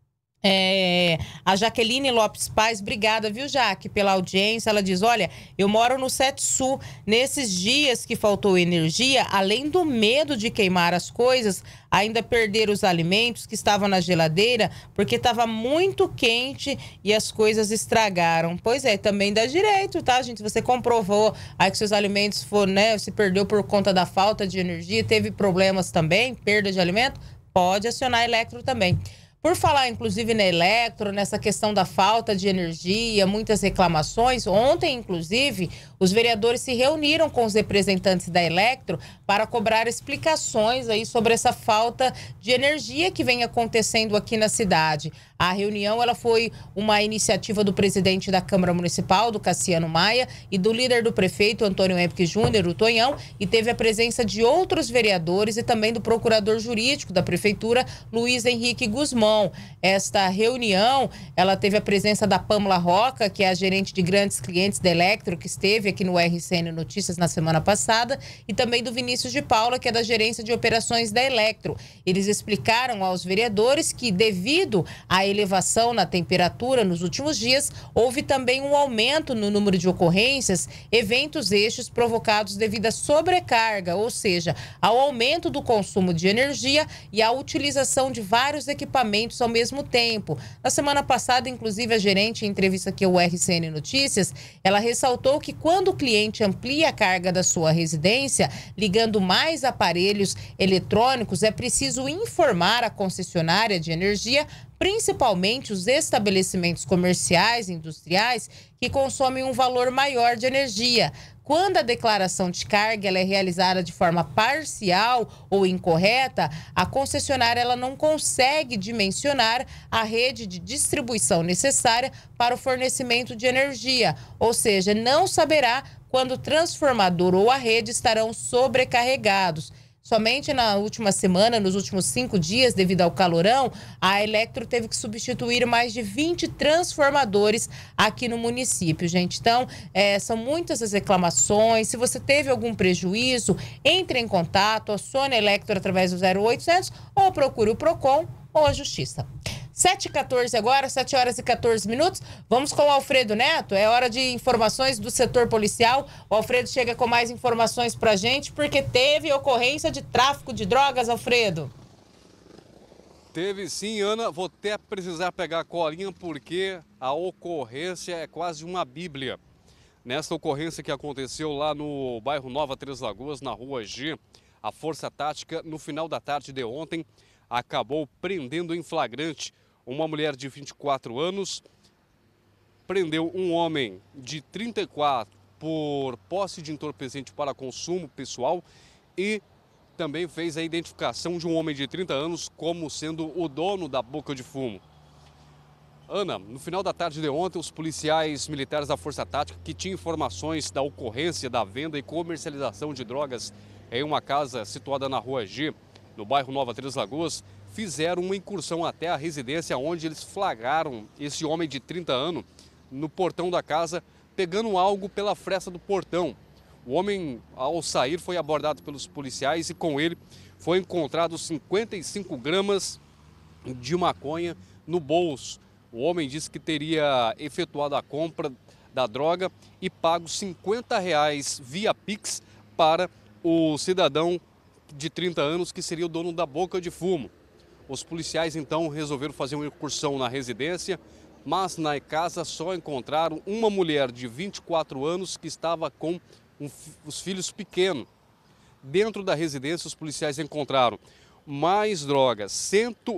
S3: É, a Jaqueline Lopes Paz, obrigada, viu, Jaque, pela audiência. Ela diz, olha, eu moro no Sete Sul. Nesses dias que faltou energia, além do medo de queimar as coisas, ainda perder os alimentos que estavam na geladeira, porque estava muito quente e as coisas estragaram. Pois é, também dá direito, tá, gente? Se você comprovou aí que seus alimentos foram, né, se perdeu por conta da falta de energia, teve problemas também, perda de alimento, pode acionar a Elektro também. Por falar, inclusive, na Elektro, nessa questão da falta de energia, muitas reclamações, ontem, inclusive, os vereadores se reuniram com os representantes da Elektro para cobrar explicações aí sobre essa falta de energia que vem acontecendo aqui na cidade. A reunião ela foi uma iniciativa do presidente da Câmara Municipal, do Cassiano Maia, e do líder do prefeito, Antônio Henrique Júnior, o Tonhão, e teve a presença de outros vereadores e também do procurador jurídico da prefeitura, Luiz Henrique Guzmão. Esta reunião, ela teve a presença da Pâmela Roca, que é a gerente de grandes clientes da Elektro, que esteve aqui no R C N Notícias na semana passada, e também do Vinícius de Paula, que é da gerência de operações da Elektro. Eles explicaram aos vereadores que, devido à elevação na temperatura nos últimos dias, houve também um aumento no número de ocorrências, eventos estes provocados devido à sobrecarga, ou seja, ao aumento do consumo de energia e à utilização de vários equipamentos ao mesmo tempo. Na semana passada, inclusive, a gerente, em entrevista aqui ao R C N Notícias, ela ressaltou que quando o cliente amplia a carga da sua residência, ligando mais aparelhos eletrônicos, é preciso informar a concessionária de energia, principalmente os estabelecimentos comerciais e industriais que consomem um valor maior de energia. Quando a declaração de carga ela é realizada de forma parcial ou incorreta, a concessionária ela não consegue dimensionar a rede de distribuição necessária para o fornecimento de energia, ou seja, não saberá quando o transformador ou a rede estarão sobrecarregados. Somente na última semana, nos últimos cinco dias, devido ao calorão, a Elektro teve que substituir mais de vinte transformadores aqui no município, gente. Então, é, são muitas as reclamações. Se você teve algum prejuízo, entre em contato, acione a Elektro através do zero oitocentos ou procure o Procon ou a Justiça. sete e quatorze agora, sete horas e quatorze minutos. Vamos com o Alfredo Neto. É hora de informações do setor policial. O Alfredo chega com mais informações pra gente, porque teve ocorrência de tráfico de drogas, Alfredo.
S4: Teve sim, Ana. Vou até precisar pegar a colinha, porque a ocorrência é quase uma bíblia. Nessa ocorrência que aconteceu lá no bairro Nova Três Lagoas, na rua G, a Força Tática, no final da tarde de ontem, acabou prendendo em flagrante uma mulher de vinte e quatro anos, prendeu um homem de trinta e quatro por posse de entorpecente para consumo pessoal e também fez a identificação de um homem de trinta anos como sendo o dono da boca de fumo. Ana, no final da tarde de ontem, os policiais militares da Força Tática, que tinham informações da ocorrência da venda e comercialização de drogas em uma casa situada na rua G, no bairro Nova Três Lagoas, fizeram uma incursão até a residência, onde eles flagraram esse homem de trinta anos no portão da casa, pegando algo pela fresta do portão. O homem, ao sair, foi abordado pelos policiais e com ele foi encontrado cinquenta e cinco gramas de maconha no bolso. O homem disse que teria efetuado a compra da droga e pago cinquenta reais via Pix para o cidadão de trinta anos, que seria o dono da boca de fumo. Os policiais, então, resolveram fazer uma incursão na residência, mas na casa só encontraram uma mulher de vinte e quatro anos que estava com um, os filhos pequenos. Dentro da residência, os policiais encontraram mais drogas, cento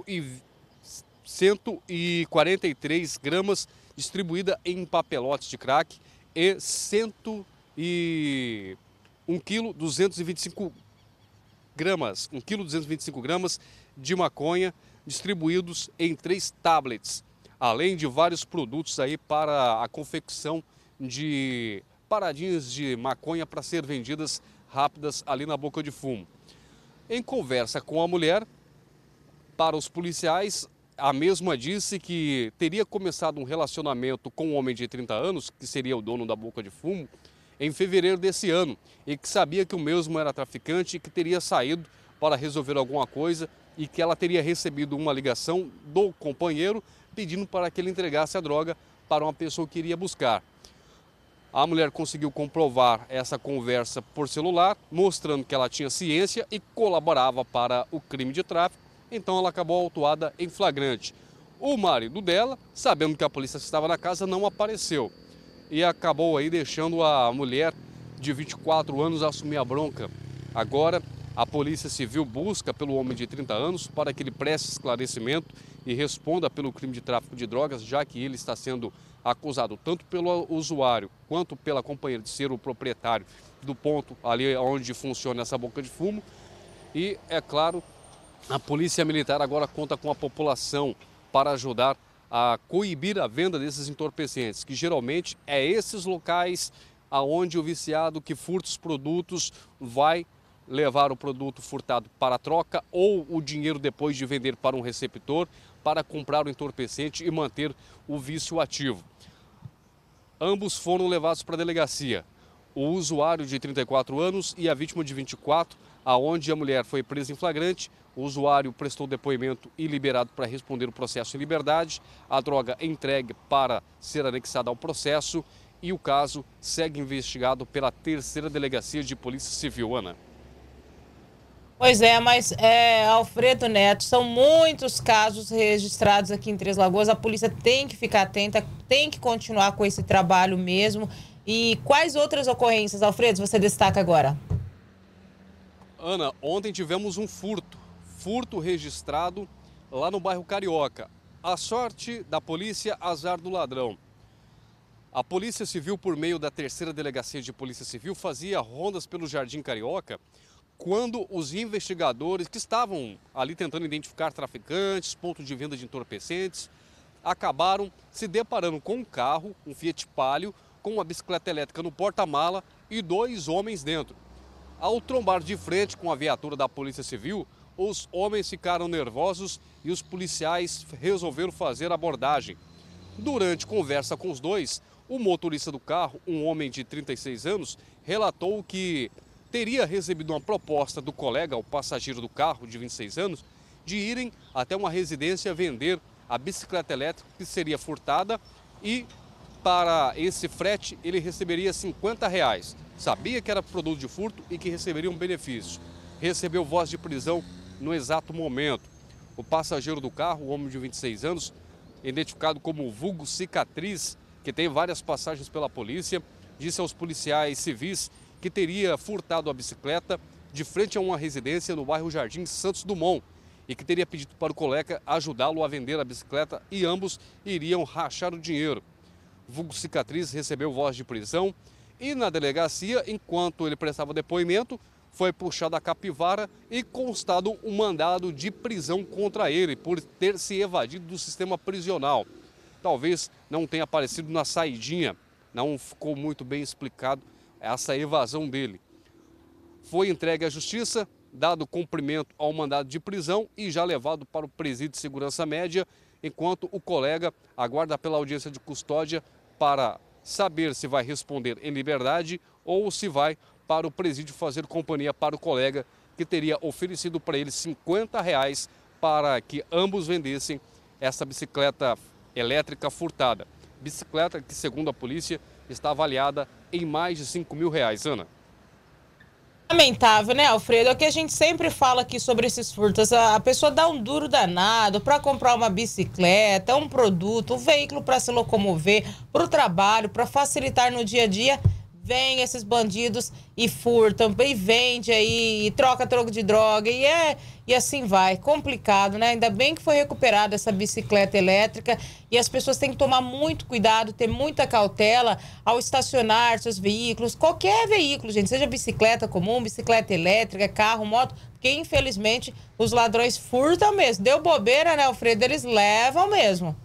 S4: e quarenta e três gramas distribuída em papelotes de crack e cento e um quilo duzentos e vinte e cinco gramas, um quilo duzentos e vinte e cinco gramas de maconha distribuídos em três tablets, além de vários produtos aí para a confecção de paradinhas de maconha para ser vendidas rápidas ali na boca de fumo. Em conversa com a mulher, para os policiais, a mesma disse que teria começado um relacionamento com um homem de trinta anos, que seria o dono da boca de fumo, em fevereiro desse ano, e que sabia que o mesmo era traficante e que teria saído para resolver alguma coisa e que ela teria recebido uma ligação do companheiro pedindo para que ele entregasse a droga para uma pessoa que iria buscar. A mulher conseguiu comprovar essa conversa por celular, mostrando que ela tinha ciência e colaborava para o crime de tráfico, então ela acabou autuada em flagrante. O marido dela, sabendo que a polícia estava na casa, não apareceu e acabou aí deixando a mulher de vinte e quatro anos assumir a bronca. Agora, a Polícia Civil busca pelo homem de trinta anos para que ele preste esclarecimento e responda pelo crime de tráfico de drogas, já que ele está sendo acusado tanto pelo usuário quanto pela companheira de ser o proprietário do ponto ali onde funciona essa boca de fumo. E, é claro, a Polícia Militar agora conta com a população para ajudar a coibir a venda desses entorpecentes, que geralmente é esses locais aonde o viciado que furta os produtos vai levar o produto furtado para a troca ou o dinheiro depois de vender para um receptor para comprar o entorpecente e manter o vício ativo. Ambos foram levados para a delegacia. O usuário de trinta e quatro anos e a vítima de vinte e quatro, aonde a mulher foi presa em flagrante. O usuário prestou depoimento e liberado para responder o processo em liberdade. A droga entregue para ser anexada ao processo e o caso segue investigado pela terceira Delegacia de Polícia Civil. Ana.
S3: Pois é, mas é, Alfredo Neto, são muitos casos registrados aqui em Três Lagoas. A polícia tem que ficar atenta, tem que continuar com esse trabalho mesmo. E quais outras ocorrências, Alfredo, você destaca agora?
S4: Ana, ontem tivemos um furto, furto registrado lá no bairro Carioca. A sorte da polícia, azar do ladrão. A Polícia Civil, por meio da terceira Delegacia de Polícia Civil, fazia rondas pelo Jardim Carioca quando os investigadores que estavam ali tentando identificar traficantes, pontos de venda de entorpecentes, acabaram se deparando com um carro, um Fiat Palio, com uma bicicleta elétrica no porta-mala e dois homens dentro. Ao trombar de frente com a viatura da Polícia Civil, os homens ficaram nervosos e os policiais resolveram fazer a abordagem. Durante conversa com os dois, o motorista do carro, um homem de trinta e seis anos, relatou que teria recebido uma proposta do colega, o passageiro do carro, de vinte e seis anos, de irem até uma residência vender a bicicleta elétrica que seria furtada e, para esse frete, ele receberia cinquenta reais. Sabia que era produto de furto e que receberia um benefício. Recebeu voz de prisão no exato momento. O passageiro do carro, o homem de vinte e seis anos, identificado como vulgo Cicatriz, que tem várias passagens pela polícia, disse aos policiais civis que teria furtado a bicicleta de frente a uma residência no bairro Jardim Santos Dumont e que teria pedido para o colega ajudá-lo a vender a bicicleta e ambos iriam rachar o dinheiro. Vulgo Cicatriz recebeu voz de prisão e na delegacia, enquanto ele prestava depoimento, foi puxado a capivara e constado um mandado de prisão contra ele por ter se evadido do sistema prisional. Talvez não tenha aparecido na saidinha, não ficou muito bem explicado essa evasão dele. Foi entregue à justiça, dado cumprimento ao mandado de prisão e já levado para o presídio de segurança média, enquanto o colega aguarda pela audiência de custódia para saber se vai responder em liberdade ou se vai para o presídio fazer companhia para o colega que teria oferecido para ele cinquenta reais para que ambos vendessem essa bicicleta elétrica furtada. Bicicleta que, segundo a polícia, está avaliada em mais de cinco mil reais, Ana.
S3: Lamentável, né, Alfredo? É o que a gente sempre fala aqui sobre esses furtos. A pessoa dá um duro danado para comprar uma bicicleta, um produto, um veículo para se locomover, para o trabalho, para facilitar no dia a dia. Vem esses bandidos e furtam, e vende aí, e troca troco de droga, e, é, e assim vai. Complicado, né? Ainda bem que foi recuperada essa bicicleta elétrica e as pessoas têm que tomar muito cuidado, ter muita cautela ao estacionar seus veículos, qualquer veículo, gente, seja bicicleta comum, bicicleta elétrica, carro, moto, porque infelizmente os ladrões furtam mesmo. Deu bobeira, né, Alfredo? Eles levam mesmo.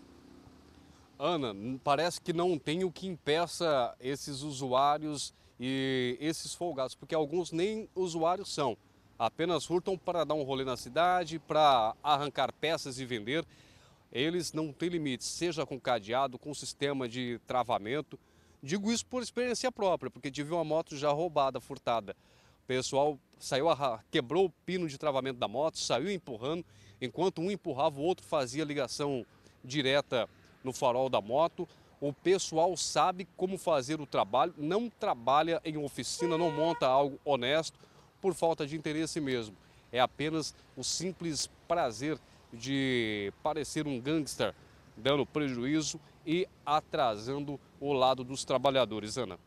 S4: Ana, parece que não tem o que impeça esses usuários e esses folgados, porque alguns nem usuários são. Apenas furtam para dar um rolê na cidade, para arrancar peças e vender. Eles não têm limites, seja com cadeado, com sistema de travamento. Digo isso por experiência própria, porque tive uma moto já roubada, furtada. O pessoal saiu, quebrou o pino de travamento da moto, saiu empurrando, enquanto um empurrava, o outro fazia ligação direta no farol da moto. O pessoal sabe como fazer o trabalho, não trabalha em oficina, não monta algo honesto por falta de interesse mesmo. É apenas o simples prazer de parecer um gangster, dando prejuízo e atrasando o lado dos trabalhadores. Ana.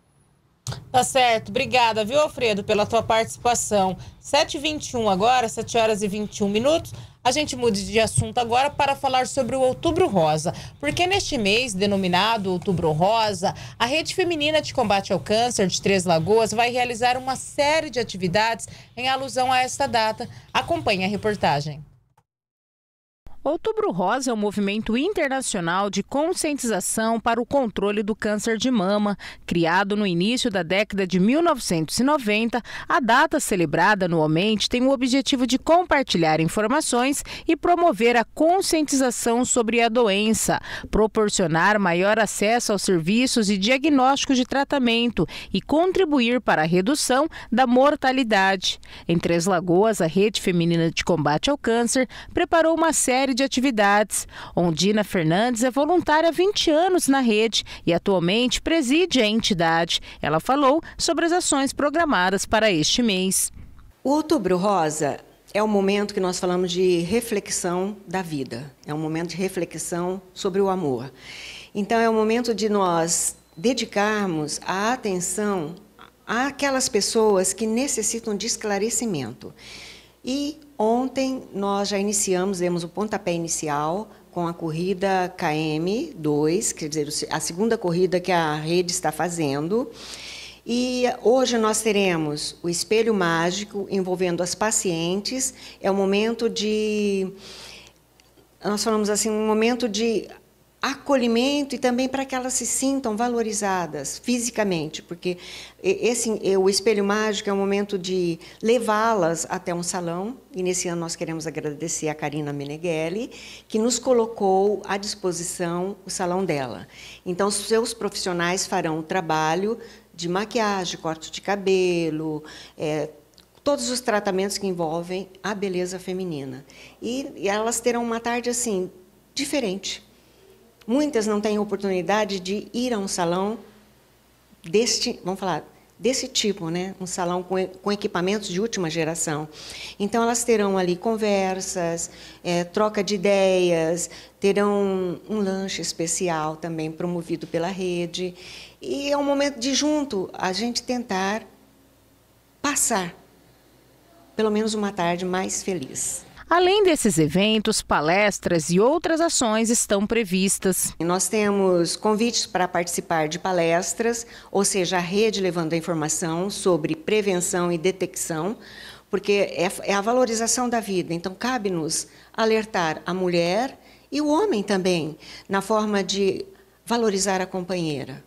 S3: Tá certo, obrigada, viu, Alfredo, pela tua participação. sete e vinte e um agora, sete horas e vinte e um minutos. A gente muda de assunto agora para falar sobre o Outubro Rosa, porque neste mês, denominado Outubro Rosa, a Rede Feminina de Combate ao Câncer de Três Lagoas vai realizar uma série de atividades em alusão a esta data. Acompanhe a reportagem.
S15: Outubro Rosa é um movimento internacional de conscientização para o controle do câncer de mama. Criado no início da década de mil novecentos e noventa, a data celebrada anualmente tem o objetivo de compartilhar informações e promover a conscientização sobre a doença, proporcionar maior acesso aos serviços e diagnósticos de tratamento e contribuir para a redução da mortalidade. Em Três Lagoas, a Rede Feminina de Combate ao Câncer preparou uma série de atividades. Ondina Fernandes é voluntária há vinte anos na rede e atualmente preside a entidade. Ela falou sobre as ações programadas para este mês.
S16: O Outubro Rosa é um momento que nós falamos de reflexão da vida. É um momento de reflexão sobre o amor. Então é um momento de nós dedicarmos a atenção àquelas pessoas que necessitam de esclarecimento. E ontem nós já iniciamos, demos o pontapé inicial com a corrida K M dois, quer dizer, a segunda corrida que a rede está fazendo. E hoje nós teremos o espelho mágico envolvendo as pacientes. É um momento de, nós falamos assim, um momento de acolhimento e também para que elas se sintam valorizadas fisicamente, porque esse, o espelho mágico é um momento de levá-las até um salão, e nesse ano nós queremos agradecer a Karina Meneghelli, que nos colocou à disposição o salão dela. Então, os seus profissionais farão o trabalho de maquiagem, corte de cabelo, é, todos os tratamentos que envolvem a beleza feminina. E, e elas terão uma tarde assim, diferente. Muitas não têm oportunidade de ir a um salão deste, vamos falar, desse tipo, né? Um salão com, com equipamentos de última geração. Então, elas terão ali conversas, é, troca de ideias, terão um lanche especial também promovido pela rede. E é um momento de, junto, a gente tentar passar pelo menos uma tarde mais feliz.
S15: Além desses eventos, palestras e outras ações estão previstas.
S16: Nós temos convites para participar de palestras, ou seja, a rede levando a informação sobre prevenção e detecção, porque é a valorização da vida. Então, cabe-nos alertar a mulher e o homem também, na forma de valorizar a companheira.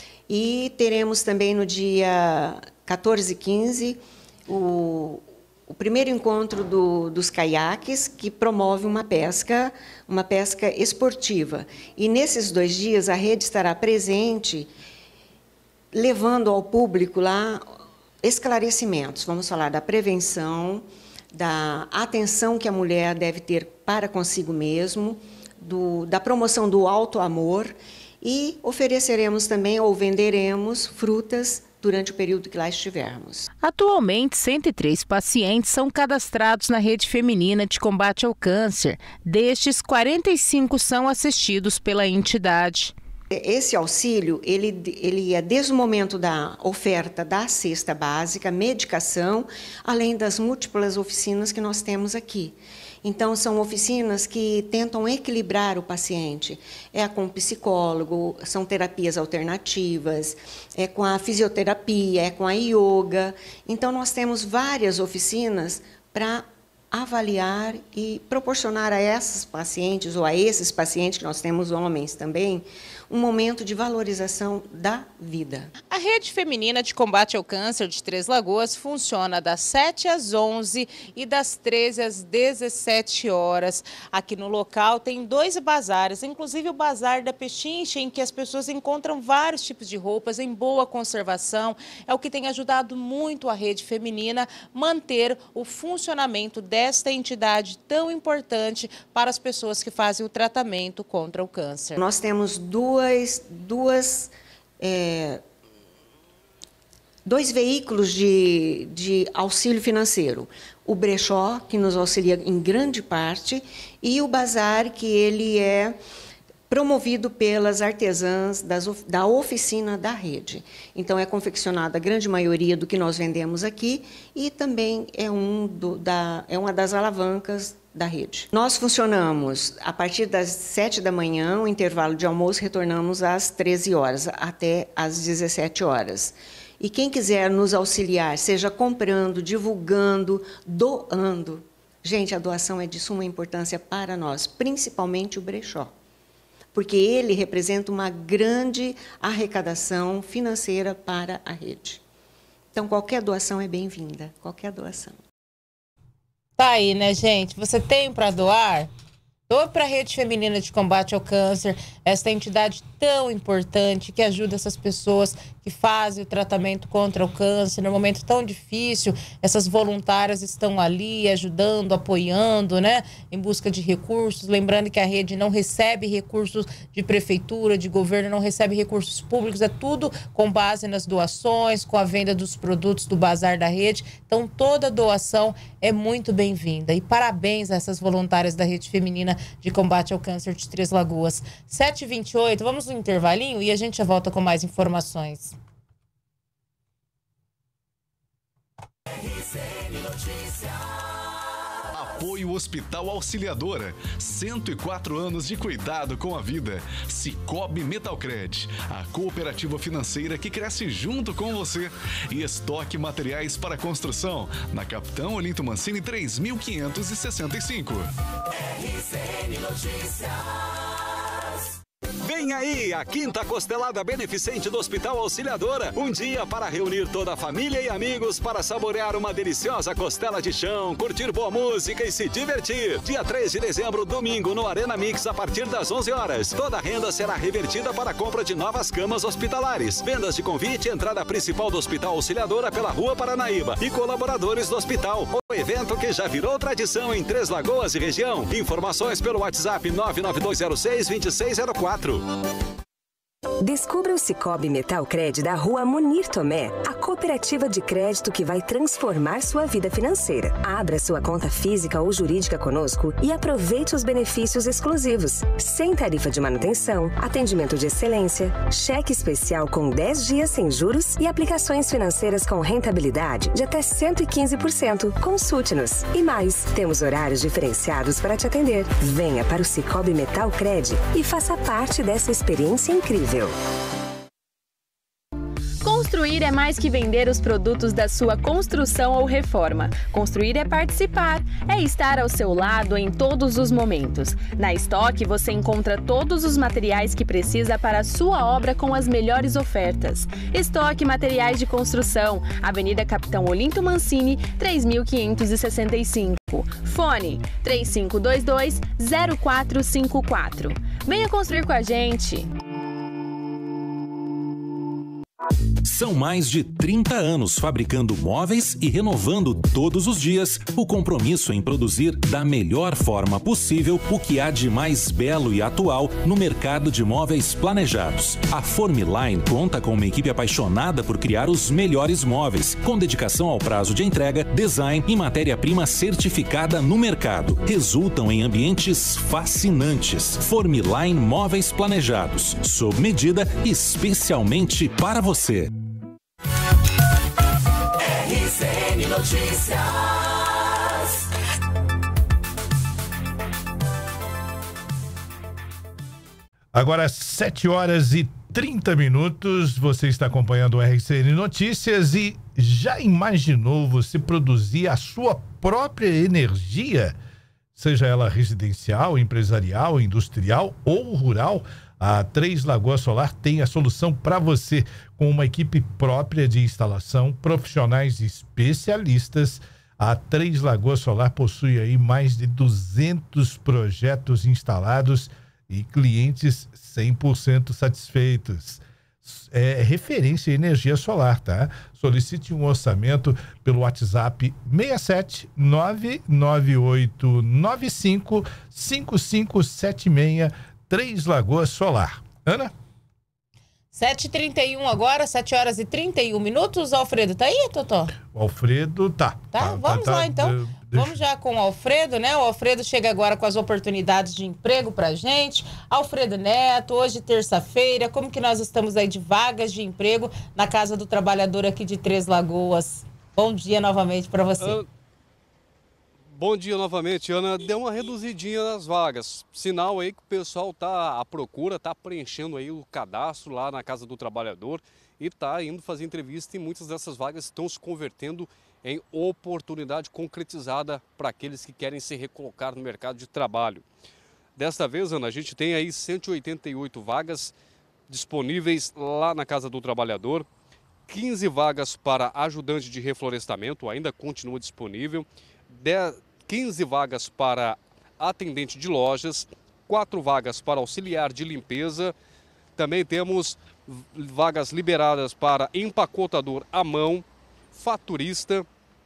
S16: E teremos também no dia quatorze e quinze o... o primeiro encontro do, dos caiaques, que promove uma pesca, uma pesca esportiva. E nesses dois dias a rede estará presente, levando ao público lá esclarecimentos. Vamos falar da prevenção, da atenção que a mulher deve ter para consigo mesmo, do, da promoção do auto-amor, e ofereceremos também, ou venderemos, frutas durante o período que lá estivermos.
S15: Atualmente, cento e três pacientes são cadastrados na Rede Feminina de Combate ao Câncer. Destes, quarenta e cinco são assistidos pela entidade.
S16: Esse auxílio, ele, ele é desde o momento da oferta da cesta básica, medicação, além das múltiplas oficinas que nós temos aqui. Então, são oficinas que tentam equilibrar o paciente. É com o psicólogo, são terapias alternativas, é com a fisioterapia, é com a yoga. Então, nós temos várias oficinas para avaliar e proporcionar a essas pacientes, ou a esses pacientes, que nós temos homens também, um momento de valorização da vida.
S3: A Rede Feminina de Combate ao Câncer de Três Lagoas funciona das sete às onze e das treze às dezessete horas. Aqui no local tem dois bazares, inclusive o Bazar da Pechincha, em que as pessoas encontram vários tipos de roupas em boa conservação. É o que tem ajudado muito a Rede Feminina manter o funcionamento desta entidade tão importante para as pessoas que fazem o tratamento contra o câncer.
S16: Nós temos duas, duas, é, dois veículos de, de auxílio financeiro. O brechó, que nos auxilia em grande parte, e o bazar, que ele é promovido pelas artesãs das, da oficina da rede. Então, é confeccionada a grande maioria do que nós vendemos aqui e também é, um do, da, é uma das alavancas da rede. Nós funcionamos a partir das sete da manhã, o intervalo de almoço, retornamos às treze horas, até às dezessete horas. E quem quiser nos auxiliar, seja comprando, divulgando, doando, gente, a doação é de suma importância para nós, principalmente o brechó, porque ele representa uma grande arrecadação financeira para a rede. Então, qualquer doação é bem-vinda, qualquer doação.
S3: Tá aí, né, gente? Você tem para doar? Doe para a Rede Feminina de Combate ao Câncer, esta entidade tão importante que ajuda essas pessoas que fazem o tratamento contra o câncer num momento tão difícil. Essas voluntárias estão ali ajudando, apoiando, né, em busca de recursos. Lembrando que a rede não recebe recursos de prefeitura, de governo, não recebe recursos públicos, é tudo com base nas doações, com a venda dos produtos do bazar da rede. Então, toda doação é muito bem-vinda. E parabéns a essas voluntárias da Rede Feminina de Combate ao Câncer de Três Lagoas. sete e vinte e oito, vamos no intervalinho e a gente já volta com mais informações.
S1: Apoio Hospital Auxiliadora, cento e quatro anos de cuidado com a vida. Cicobi Metalcred, a cooperativa financeira que cresce junto com você. E Estoque Materiais para Construção, na Capitão Olinto Mancini três mil quinhentos e sessenta e cinco.
S2: R C N Notícias.
S12: Vem aí a quinta costelada beneficente do Hospital Auxiliadora. Um dia para reunir toda a família e amigos para saborear uma deliciosa costela de chão, curtir boa música e se divertir. Dia três de dezembro, domingo, no Arena Mix, a partir das onze horas. Toda a renda será revertida para a compra de novas camas hospitalares. Vendas de convite, entrada principal do Hospital Auxiliadora pela Rua Paranaíba e colaboradores do hospital. O evento que já virou tradição em Três Lagoas e região. Informações pelo WhatsApp nove nove dois zero seis, dois seis zero quatro.
S11: Descubra o Cicobi Metalcred da Rua Munir Tomé, a cooperativa de crédito que vai transformar sua vida financeira. Abra sua conta física ou jurídica conosco e aproveite os benefícios exclusivos. Sem tarifa de manutenção, atendimento de excelência, cheque especial com dez dias sem juros e aplicações financeiras com rentabilidade de até cento e quinze por cento. Consulte-nos. E mais, temos horários diferenciados para te atender. Venha para o Cicobi Metalcred e faça parte dessa experiência incrível.
S9: Construir é mais que vender os produtos da sua construção ou reforma. Construir é participar, é estar ao seu lado em todos os momentos. Na Estoque você encontra todos os materiais que precisa para a sua obra com as melhores ofertas. Estoque Materiais de Construção, Avenida Capitão Olinto Mancini, três mil quinhentos e sessenta e cinco. Fone três cinco dois dois, zero quatro cinco quatro. Venha construir com a gente!
S13: São mais de trinta anos fabricando móveis e renovando todos os dias o compromisso em produzir da melhor forma possível o que há de mais belo e atual no mercado de móveis planejados. A Formiline conta com uma equipe apaixonada por criar os melhores móveis, com dedicação ao prazo de entrega, design e matéria-prima certificada no mercado. Resultam em ambientes fascinantes. Formiline Móveis Planejados, sob medida especialmente para você.
S2: R C N Notícias.
S8: Agora, sete horas e trinta minutos, você está acompanhando o R C N Notícias e já imaginou você produzir a sua própria energia? seja ela residencial, empresarial, industrial ou rural, a Três Lagoas Solar tem a solução para você, com uma equipe própria de instalação, profissionais especialistas. A Três Lagoas Solar possui aí mais de duzentos projetos instalados e clientes cem por cento satisfeitos. É referência em energia solar, tá? Solicite um orçamento pelo WhatsApp seis sete nove nove oito nove cinco cinco cinco sete seis, Três Lagoas Solar. Ana?
S3: sete e trinta e um agora, sete horas e trinta e um minutos. O Alfredo tá aí, Totó?
S8: O Alfredo tá.
S3: Tá,
S8: tá
S3: vamos
S8: tá,
S3: lá
S8: tá,
S3: então.
S8: deixa...
S3: Vamos já com o Alfredo, né? O Alfredo chega agora com as oportunidades de emprego pra gente. Alfredo Neto, hoje terça-feira, como que nós estamos aí de vagas de emprego na Casa do Trabalhador aqui de Três Lagoas? Bom dia novamente para você.
S4: Uh, bom dia novamente, Ana. Deu uma reduzidinha nas vagas. Sinal aí que o pessoal tá à procura, tá preenchendo aí o cadastro lá na Casa do Trabalhador e tá indo fazer entrevista, e muitas dessas vagas estão se convertendo em oportunidade concretizada para aqueles que querem se recolocar no mercado de trabalho. Desta vez, Ana, a gente tem aí cento e oitenta e oito vagas disponíveis lá na Casa do Trabalhador, quinze vagas para ajudante de reflorestamento, ainda continua disponível, quinze vagas para atendente de lojas, quatro vagas para auxiliar de limpeza, também temos vagas liberadas para empacotador à mão, faturista,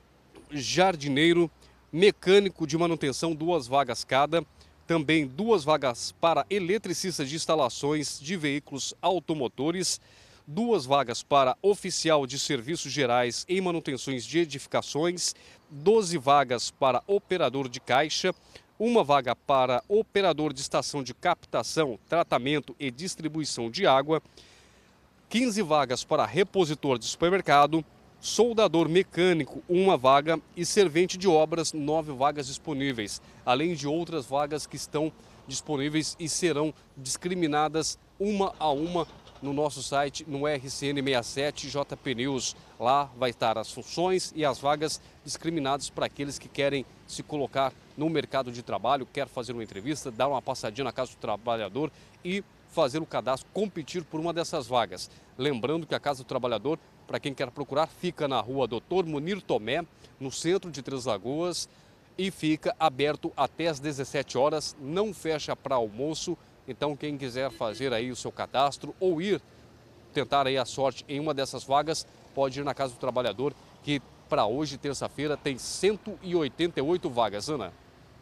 S4: jardineiro, mecânico de manutenção, duas vagas cada. Também duas vagas para eletricista de instalações de veículos automotores. Duas vagas para oficial de serviços gerais em manutenções de edificações. doze vagas para operador de caixa. Uma vaga para operador de estação de captação, tratamento e distribuição de água. quinze vagas para repositor de supermercado. Soldador mecânico, uma vaga, e servente de obras, nove vagas disponíveis, além de outras vagas que estão disponíveis e serão discriminadas uma a uma no nosso site, no R C N sessenta e sete J P News. Lá vai estar as funções e as vagas discriminadas para aqueles que querem se colocar no mercado de trabalho, quer fazer uma entrevista, dar uma passadinha na Casa do Trabalhador e fazer o cadastro, competir por uma dessas vagas. Lembrando que a Casa do Trabalhador, para quem quer procurar, fica na rua doutor Munir Tomé, no centro de Três Lagoas, e fica aberto até às dezessete horas, não fecha para almoço. Então quem quiser fazer aí o seu cadastro ou ir tentar aí a sorte em uma dessas vagas, pode ir na Casa do Trabalhador, que para hoje, terça-feira, tem cento e oitenta e oito vagas, Ana.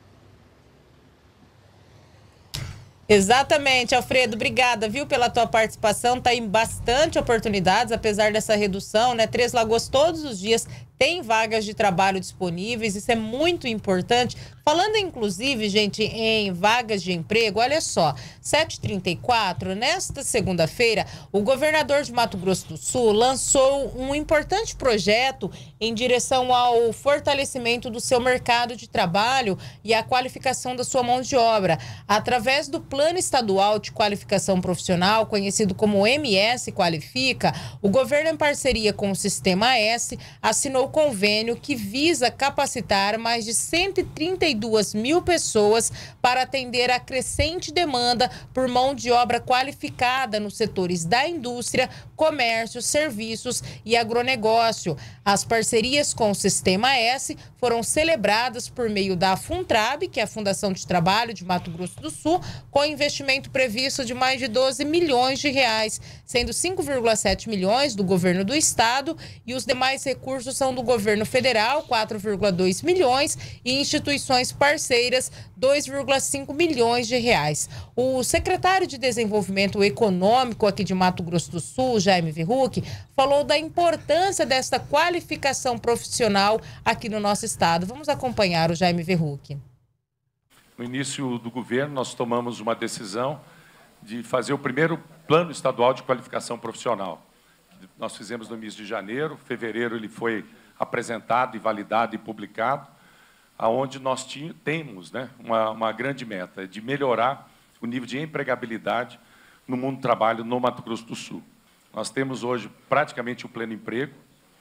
S3: Exatamente, Alfredo, obrigada, viu, pela tua participação. Tá em bastante oportunidades, apesar dessa redução, né? Três Lagoas todos os dias tem vagas de trabalho disponíveis, isso é muito importante. Falando, inclusive, gente, em vagas de emprego, olha só, sete e trinta e quatro, nesta segunda-feira, o governador de Mato Grosso do Sul lançou um importante projeto em direção ao fortalecimento do seu mercado de trabalho e a qualificação da sua mão de obra. Através do Plano Estadual de Qualificação Profissional, conhecido como M S Qualifica, o governo, em parceria com o Sistema S, assinou convênio que visa capacitar mais de cento e trinta e duas mil pessoas para atender a crescente demanda por mão de obra qualificada nos setores da indústria, comércio, serviços e agronegócio. As parcerias com o Sistema S foram celebradas por meio da Funtrab, que é a Fundação de Trabalho de Mato Grosso do Sul, com investimento previsto de mais de doze milhões de reais, sendo cinco vírgula sete milhões do governo do estado e os demais recursos são do governo federal, quatro vírgula dois milhões, e instituições parceiras, dois vírgula cinco milhões de reais. O secretário de Desenvolvimento Econômico aqui de Mato Grosso do Sul, Jaime Verruc, falou da importância desta qualificação profissional aqui no nosso estado. Vamos acompanhar o Jaime Verruc.
S17: No início do governo, nós tomamos uma decisão de fazer o primeiro Plano Estadual de Qualificação Profissional. Nós fizemos no mês de janeiro, fevereiro ele foi apresentado e validado e publicado, aonde nós tínhamos, temos né, uma, uma grande meta de melhorar o nível de empregabilidade no mundo do trabalho no Mato Grosso do Sul. Nós temos hoje praticamente o pleno emprego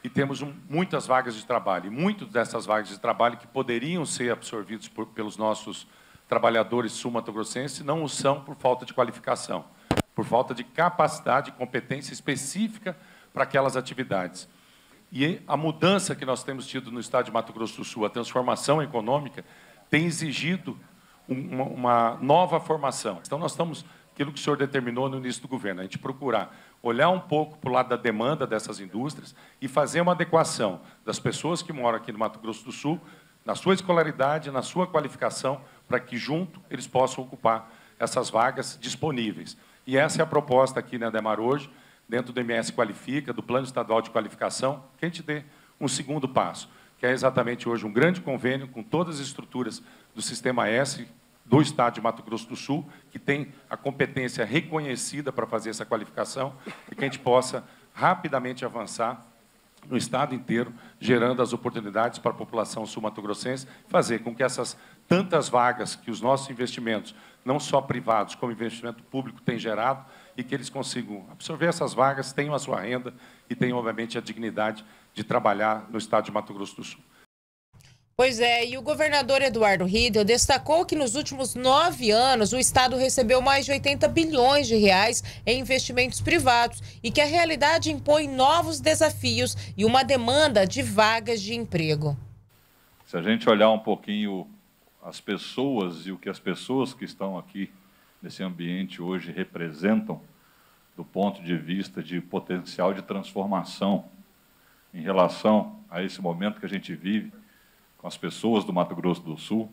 S17: e temos um, muitas vagas de trabalho. E muitas dessas vagas de trabalho que poderiam ser absorvidas por, pelos nossos trabalhadores sul-mato-grossenses não o são por falta de qualificação, por falta de capacidade e competência específica para aquelas atividades. E a mudança que nós temos tido no estado de Mato Grosso do Sul, a transformação econômica, tem exigido uma, uma nova formação. Então, nós estamos, aquilo que o senhor determinou no início do governo, a gente procurar olhar um pouco para o lado da demanda dessas indústrias e fazer uma adequação das pessoas que moram aqui no Mato Grosso do Sul, na sua escolaridade, na sua qualificação, para que, junto, eles possam ocupar essas vagas disponíveis. E essa é a proposta aqui na Ademar hoje, dentro do M S Qualifica, do Plano Estadual de Qualificação, que a gente dê um segundo passo, que é exatamente hoje um grande convênio com todas as estruturas do Sistema S do Estado de Mato Grosso do Sul, que tem a competência reconhecida para fazer essa qualificação, e que a gente possa rapidamente avançar no Estado inteiro, gerando as oportunidades para a população sul-mato-grossense, fazer com que essas tantas vagas que os nossos investimentos, não só privados, como investimento público, têm gerado, e que eles consigam absorver essas vagas, tenham a sua renda e tenham, obviamente, a dignidade de trabalhar no Estado de Mato Grosso do Sul.
S3: Pois é, e o governador Eduardo Riedel destacou que nos últimos nove anos o Estado recebeu mais de oitenta bilhões de reais em investimentos privados e que a realidade impõe novos desafios e uma demanda de vagas de emprego.
S18: Se a gente olhar um pouquinho as pessoas e o que as pessoas que estão aqui nesse ambiente hoje representam do ponto de vista de potencial de transformação em relação a esse momento que a gente vive, com as pessoas do Mato Grosso do Sul,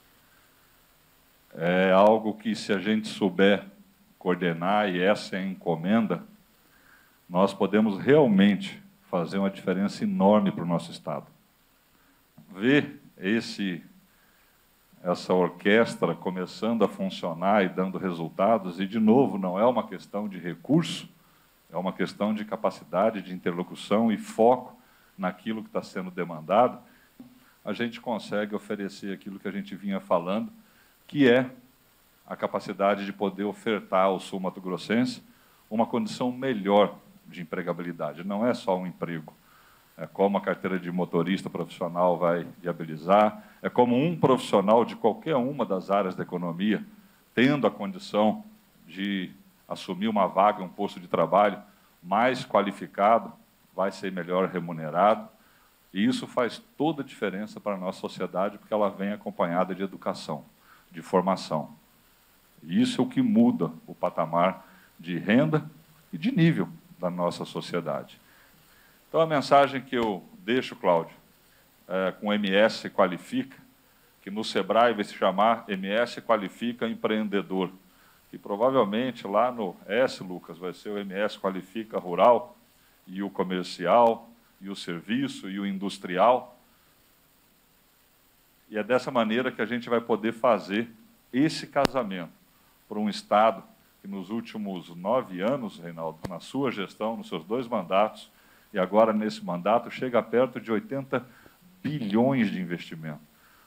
S18: é algo que, se a gente souber coordenar, e essa é a encomenda, nós podemos realmente fazer uma diferença enorme para o nosso Estado. Ver esse, essa orquestra começando a funcionar e dando resultados, e, de novo, não é uma questão de recurso, é uma questão de capacidade de interlocução e foco naquilo que está sendo demandado, a gente consegue oferecer aquilo que a gente vinha falando, que é a capacidade de poder ofertar ao sul-mato-grossense uma condição melhor de empregabilidade. Não é só um emprego, é como a carteira de motorista profissional vai viabilizar, é como um profissional de qualquer uma das áreas da economia, tendo a condição de assumir uma vaga, um posto de trabalho mais qualificado, vai ser melhor remunerado. E isso faz toda a diferença para a nossa sociedade, porque ela vem acompanhada de educação, de formação. E isso é o que muda o patamar de renda e de nível da nossa sociedade. Então, a mensagem que eu deixo, Cláudio, é, com o M S Qualifica, que no Sebrae vai se chamar M S Qualifica Empreendedor, que provavelmente lá no S, Lucas, vai ser o M S Qualifica Rural e o Comercial, e o serviço, e o industrial. E é dessa maneira que a gente vai poder fazer esse casamento para um Estado que nos últimos nove anos, Reinaldo, na sua gestão, nos seus dois mandatos, e agora nesse mandato, chega perto de oitenta bilhões de investimento.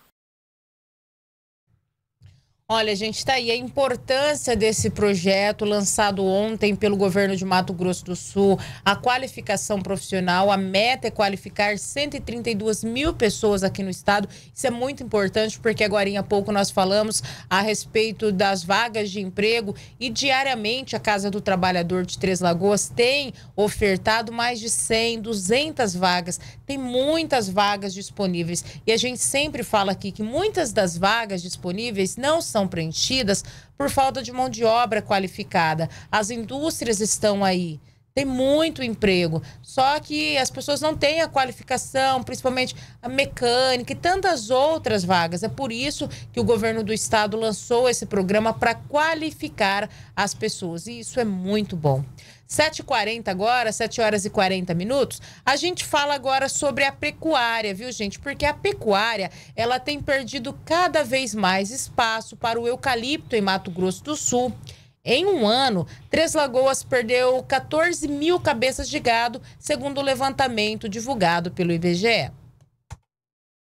S3: Olha, gente, está aí a importância desse projeto lançado ontem pelo governo de Mato Grosso do Sul, a qualificação profissional, a meta é qualificar cento e trinta e duas mil pessoas aqui no estado. Isso é muito importante porque agora há pouco nós falamos a respeito das vagas de emprego e diariamente a Casa do Trabalhador de Três Lagoas tem ofertado mais de cem, duzentas vagas, tem muitas vagas disponíveis e a gente sempre fala aqui que muitas das vagas disponíveis não são preenchidas por falta de mão de obra qualificada. As indústrias estão aí, tem muito emprego, só que as pessoas não têm a qualificação, principalmente a mecânica e tantas outras vagas. É por isso que o governo do estado lançou esse programa para qualificar as pessoas e isso é muito bom. sete e quarenta agora, sete horas e quarenta minutos, a gente fala agora sobre a pecuária, viu, gente? Porque a pecuária, ela tem perdido cada vez mais espaço para o eucalipto em Mato Grosso do Sul. Em um ano, Três Lagoas perdeu quatorze mil cabeças de gado, segundo o levantamento divulgado pelo I B G E.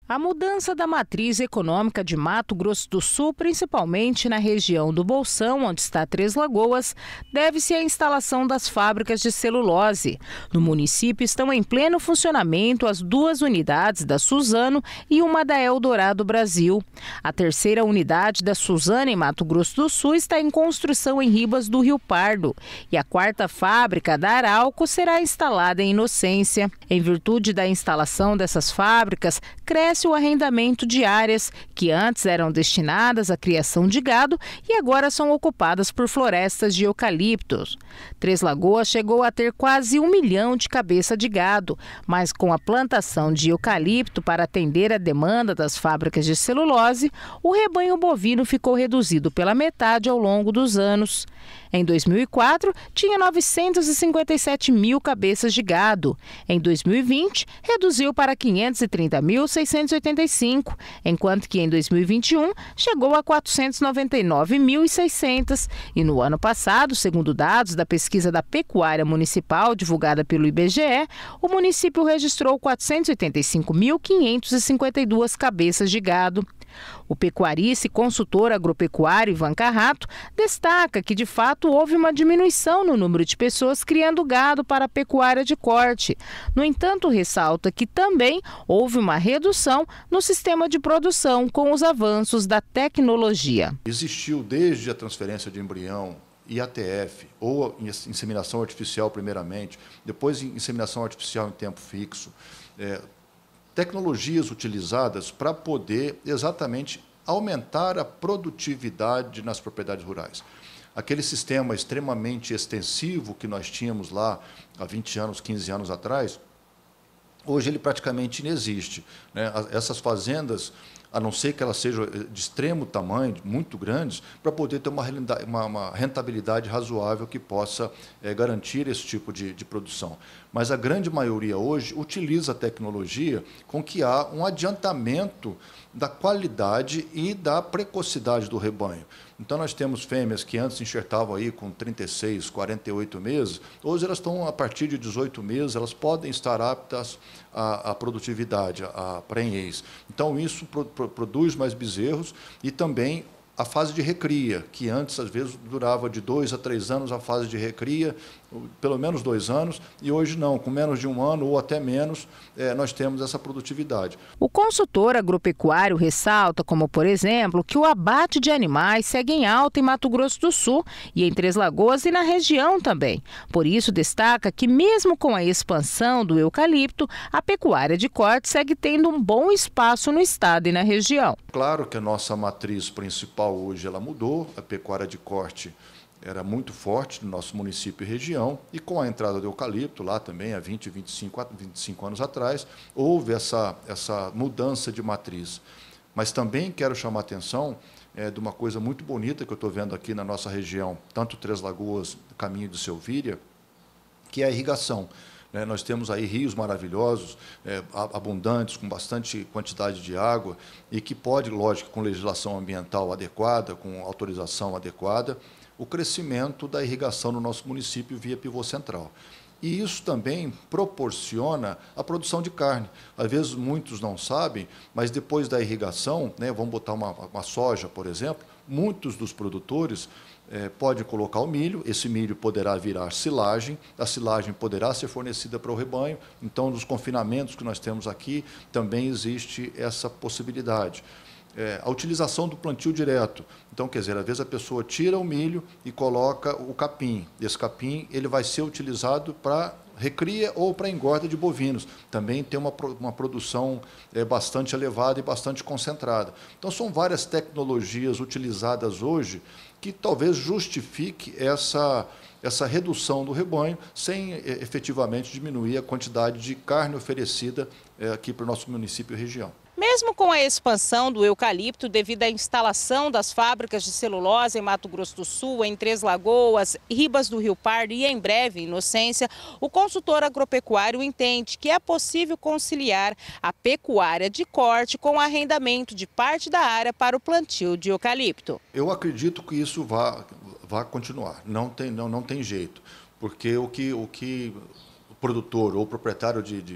S15: A mudança da matriz econômica de Mato Grosso do Sul, principalmente na região do Bolsão, onde está Três Lagoas, deve-se à instalação das fábricas de celulose. No município estão em pleno funcionamento as duas unidades da Suzano e uma da Eldorado Brasil. A terceira unidade da Suzano em Mato Grosso do Sul está em construção em Ribas do Rio Pardo. E a quarta fábrica da Arauco será instalada em Inocência. Em virtude da instalação dessas fábricas, cresce o arrendamento de áreas que antes eram destinadas à criação de gado e agora são ocupadas por florestas de eucaliptos. Três Lagoas chegou a ter quase um milhão de cabeça de gado, mas com a plantação de eucalipto para atender a demanda das fábricas de celulose, o rebanho bovino ficou reduzido pela metade ao longo dos anos. Em dois mil e quatro, tinha novecentos e cinquenta e sete mil cabeças de gado. Em dois mil e vinte, reduziu para quinhentos e trinta mil, seiscentos e oitenta e cinco, enquanto que em dois mil e vinte e um chegou a quatrocentos e noventa e nove mil e seiscentos. E no ano passado, segundo dados da pesquisa da Pecuária Municipal divulgada pelo I B G E, o município registrou quatrocentos e oitenta e cinco mil, quinhentos e cinquenta e duas cabeças de gado. O pecuarista e consultor agropecuário Ivan Carrato destaca que, de fato, houve uma diminuição no número de pessoas criando gado para a pecuária de corte. No entanto, ressalta que também houve uma redução no sistema de produção com os avanços da tecnologia.
S19: Existiu desde a transferência de embrião, I A T F, ou inseminação artificial primeiramente, depois inseminação artificial em tempo fixo, é, tecnologias utilizadas para poder exatamente aumentar a produtividade nas propriedades rurais. Aquele sistema extremamente extensivo que nós tínhamos lá há vinte anos, quinze anos atrás, hoje ele praticamente inexiste, né? Essas fazendas, a não ser que elas sejam de extremo tamanho, muito grandes, para poder ter uma, uma rentabilidade razoável que possa é, garantir esse tipo de, de produção. Mas a grande maioria hoje utiliza a tecnologia com que há um adiantamento da qualidade e da precocidade do rebanho. Então, nós temos fêmeas que antes enxertavam aí com trinta e seis, quarenta e oito meses, hoje elas estão, a partir de dezoito meses, elas podem estar aptas à, à produtividade, à prenhez. Então, isso pro, pro, produz mais bezerros e também a fase de recria, que antes, às vezes, durava de dois a três anos a fase de recria, pelo menos dois anos, e hoje não, com menos de um ano ou até menos, é, nós temos essa produtividade.
S15: O consultor agropecuário ressalta, como por exemplo, que o abate de animais segue em alta em Mato Grosso do Sul e em Três Lagoas e na região também. Por isso, destaca que mesmo com a expansão do eucalipto, a pecuária de corte segue tendo um bom espaço no estado e na região.
S19: Claro que a nossa matriz principal hoje ela mudou, a pecuária de corte era muito forte no nosso município e região, e com a entrada do eucalipto, lá também há vinte, vinte e cinco, vinte e cinco anos atrás, houve essa, essa mudança de matriz. Mas também quero chamar a atenção é, de uma coisa muito bonita que eu estou vendo aqui na nossa região, tanto Três Lagoas, caminho de Selvíria, que é a irrigação. É, nós temos aí rios maravilhosos, é, abundantes, com bastante quantidade de água, e que pode, lógico, com legislação ambiental adequada, com autorização adequada, o crescimento da irrigação no nosso município via pivô central. E isso também proporciona a produção de carne. Às vezes muitos não sabem, mas depois da irrigação, né, vamos botar uma, uma soja, por exemplo, muitos dos produtores eh, podem colocar o milho, esse milho poderá virar silagem, a silagem poderá ser fornecida para o rebanho, então nos confinamentos que nós temos aqui também existe essa possibilidade. É, a utilização do plantio direto. Então, quer dizer, às vezes a pessoa tira o milho e coloca o capim. Esse capim ele vai ser utilizado para recria ou para engorda de bovinos. Também tem uma, uma produção é, bastante elevada e bastante concentrada. Então, são várias tecnologias utilizadas hoje que talvez justifique essa, essa redução do rebanho sem é, efetivamente diminuir a quantidade de carne oferecida é, aqui para o nosso município e região.
S15: Mesmo com a expansão do eucalipto devido à instalação das fábricas de celulose em Mato Grosso do Sul, em Três Lagoas, Ribas do Rio Pardo e em breve em Inocência, o consultor agropecuário entende que é possível conciliar a pecuária de corte com o arrendamento de parte da área para o plantio de eucalipto.
S19: Eu acredito que isso vai, vai continuar, não tem, não, não tem jeito, porque o que o que o produtor ou o proprietário de, de, de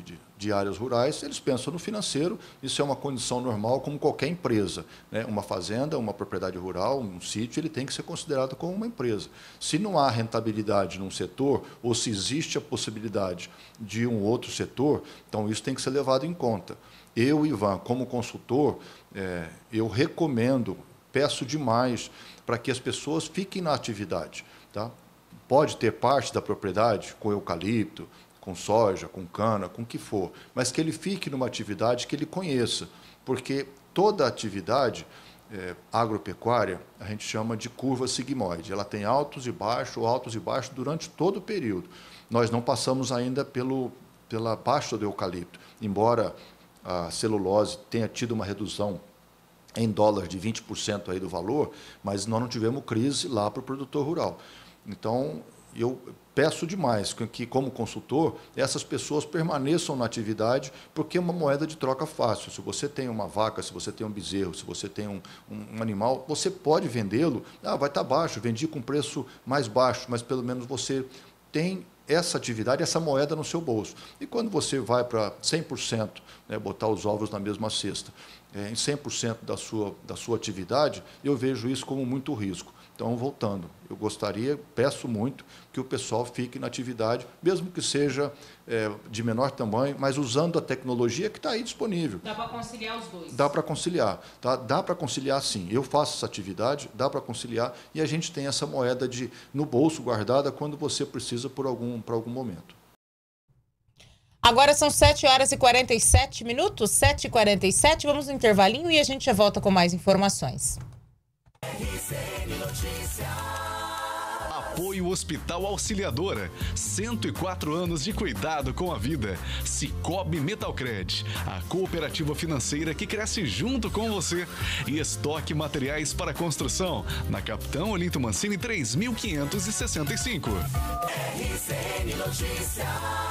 S19: de áreas rurais, eles pensam no financeiro, isso é uma condição normal como qualquer empresa, né? Uma fazenda, uma propriedade rural, um sítio, ele tem que ser considerado como uma empresa. Se não há rentabilidade num setor, ou se existe a possibilidade de um outro setor, então isso tem que ser levado em conta. Eu, Ivan, como consultor, é, eu recomendo, peço demais para que as pessoas fiquem na atividade, tá? Pode ter parte da propriedade com eucalipto, com soja, com cana, com o que for, mas que ele fique numa atividade que ele conheça, porque toda atividade é, agropecuária a gente chama de curva sigmoide, ela tem altos e baixos, altos e baixos durante todo o período. Nós não passamos ainda pelo, pela baixa do eucalipto, embora a celulose tenha tido uma redução em dólar de vinte por cento aí do valor, mas nós não tivemos crise lá para o produtor rural. Então, eu peço demais que, como consultor, essas pessoas permaneçam na atividade, porque é uma moeda de troca fácil. Se você tem uma vaca, se você tem um bezerro, se você tem um, um, um animal, você pode vendê-lo, ah, vai estar baixo, vendi com preço mais baixo, mas pelo menos você tem essa atividade, essa moeda no seu bolso. E quando você vai para cem por cento, né, botar os ovos na mesma cesta, é, em cem por cento da sua, da sua atividade, eu vejo isso como muito risco. Então, voltando, eu gostaria, peço muito que o pessoal fique na atividade, mesmo que seja é, de menor tamanho, mas usando a tecnologia que está aí disponível.
S3: Dá para conciliar os dois?
S19: Dá para conciliar, tá? Dá para conciliar sim. Eu faço essa atividade, dá para conciliar, e a gente tem essa moeda de, no bolso guardada quando você precisa por algum, por algum momento.
S3: Agora são sete horas e quarenta e sete minutos, sete e quarenta e sete, vamos no intervalinho e a gente já volta com mais informações.
S1: Apoio Hospital Auxiliadora, cento e quatro anos de cuidado com a vida. Cicobi Metalcred, a cooperativa financeira que cresce junto com você. E Estoque Materiais para Construção, na Capitão Olinto Mancini três mil quinhentos e sessenta e cinco.
S2: R C N Notícias.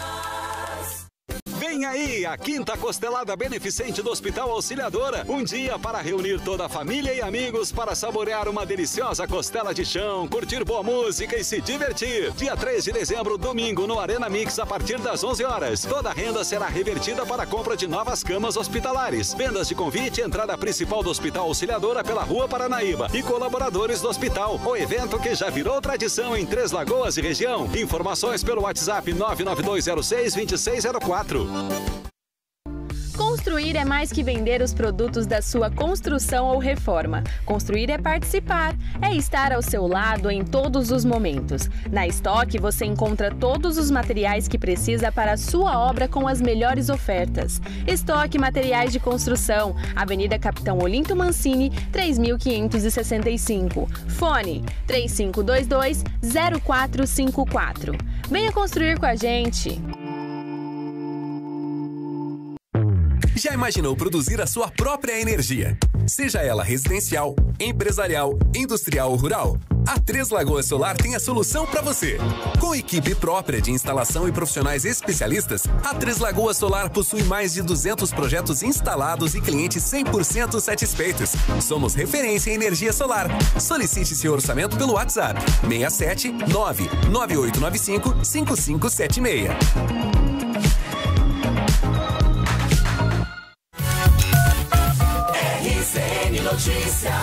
S12: Vem aí a quinta costelada beneficente do Hospital Auxiliadora. Um dia para reunir toda a família e amigos para saborear uma deliciosa costela de chão, curtir boa música e se divertir. Dia três de dezembro, domingo, no Arena Mix, a partir das onze horas. Toda a renda será revertida para a compra de novas camas hospitalares. Vendas de convite, entrada principal do Hospital Auxiliadora pela Rua Paranaíba e colaboradores do hospital. O evento que já virou tradição em Três Lagoas e região. Informações pelo WhatsApp nove nove dois zero seis, dois seis zero quatro.
S9: Construir é mais que vender os produtos da sua construção ou reforma. Construir é participar, é estar ao seu lado em todos os momentos. Na Estoque você encontra todos os materiais que precisa para a sua obra com as melhores ofertas. Estoque Materiais de Construção, Avenida Capitão Olinto Mancini, três mil quinhentos e sessenta e cinco. Fone três cinco dois dois, zero quatro cinco quatro. Venha construir com a gente!
S10: Já imaginou produzir a sua própria energia? Seja ela residencial, empresarial, industrial ou rural? A Três Lagoas Solar tem a solução para você. Com equipe própria de instalação e profissionais especialistas, a Três Lagoas Solar possui mais de duzentos projetos instalados e clientes cem por cento satisfeitos. Somos referência em energia solar. Solicite seu orçamento pelo WhatsApp seis sete nove nove oito nove cinco cinco cinco sete seis.
S2: R C N Notícias.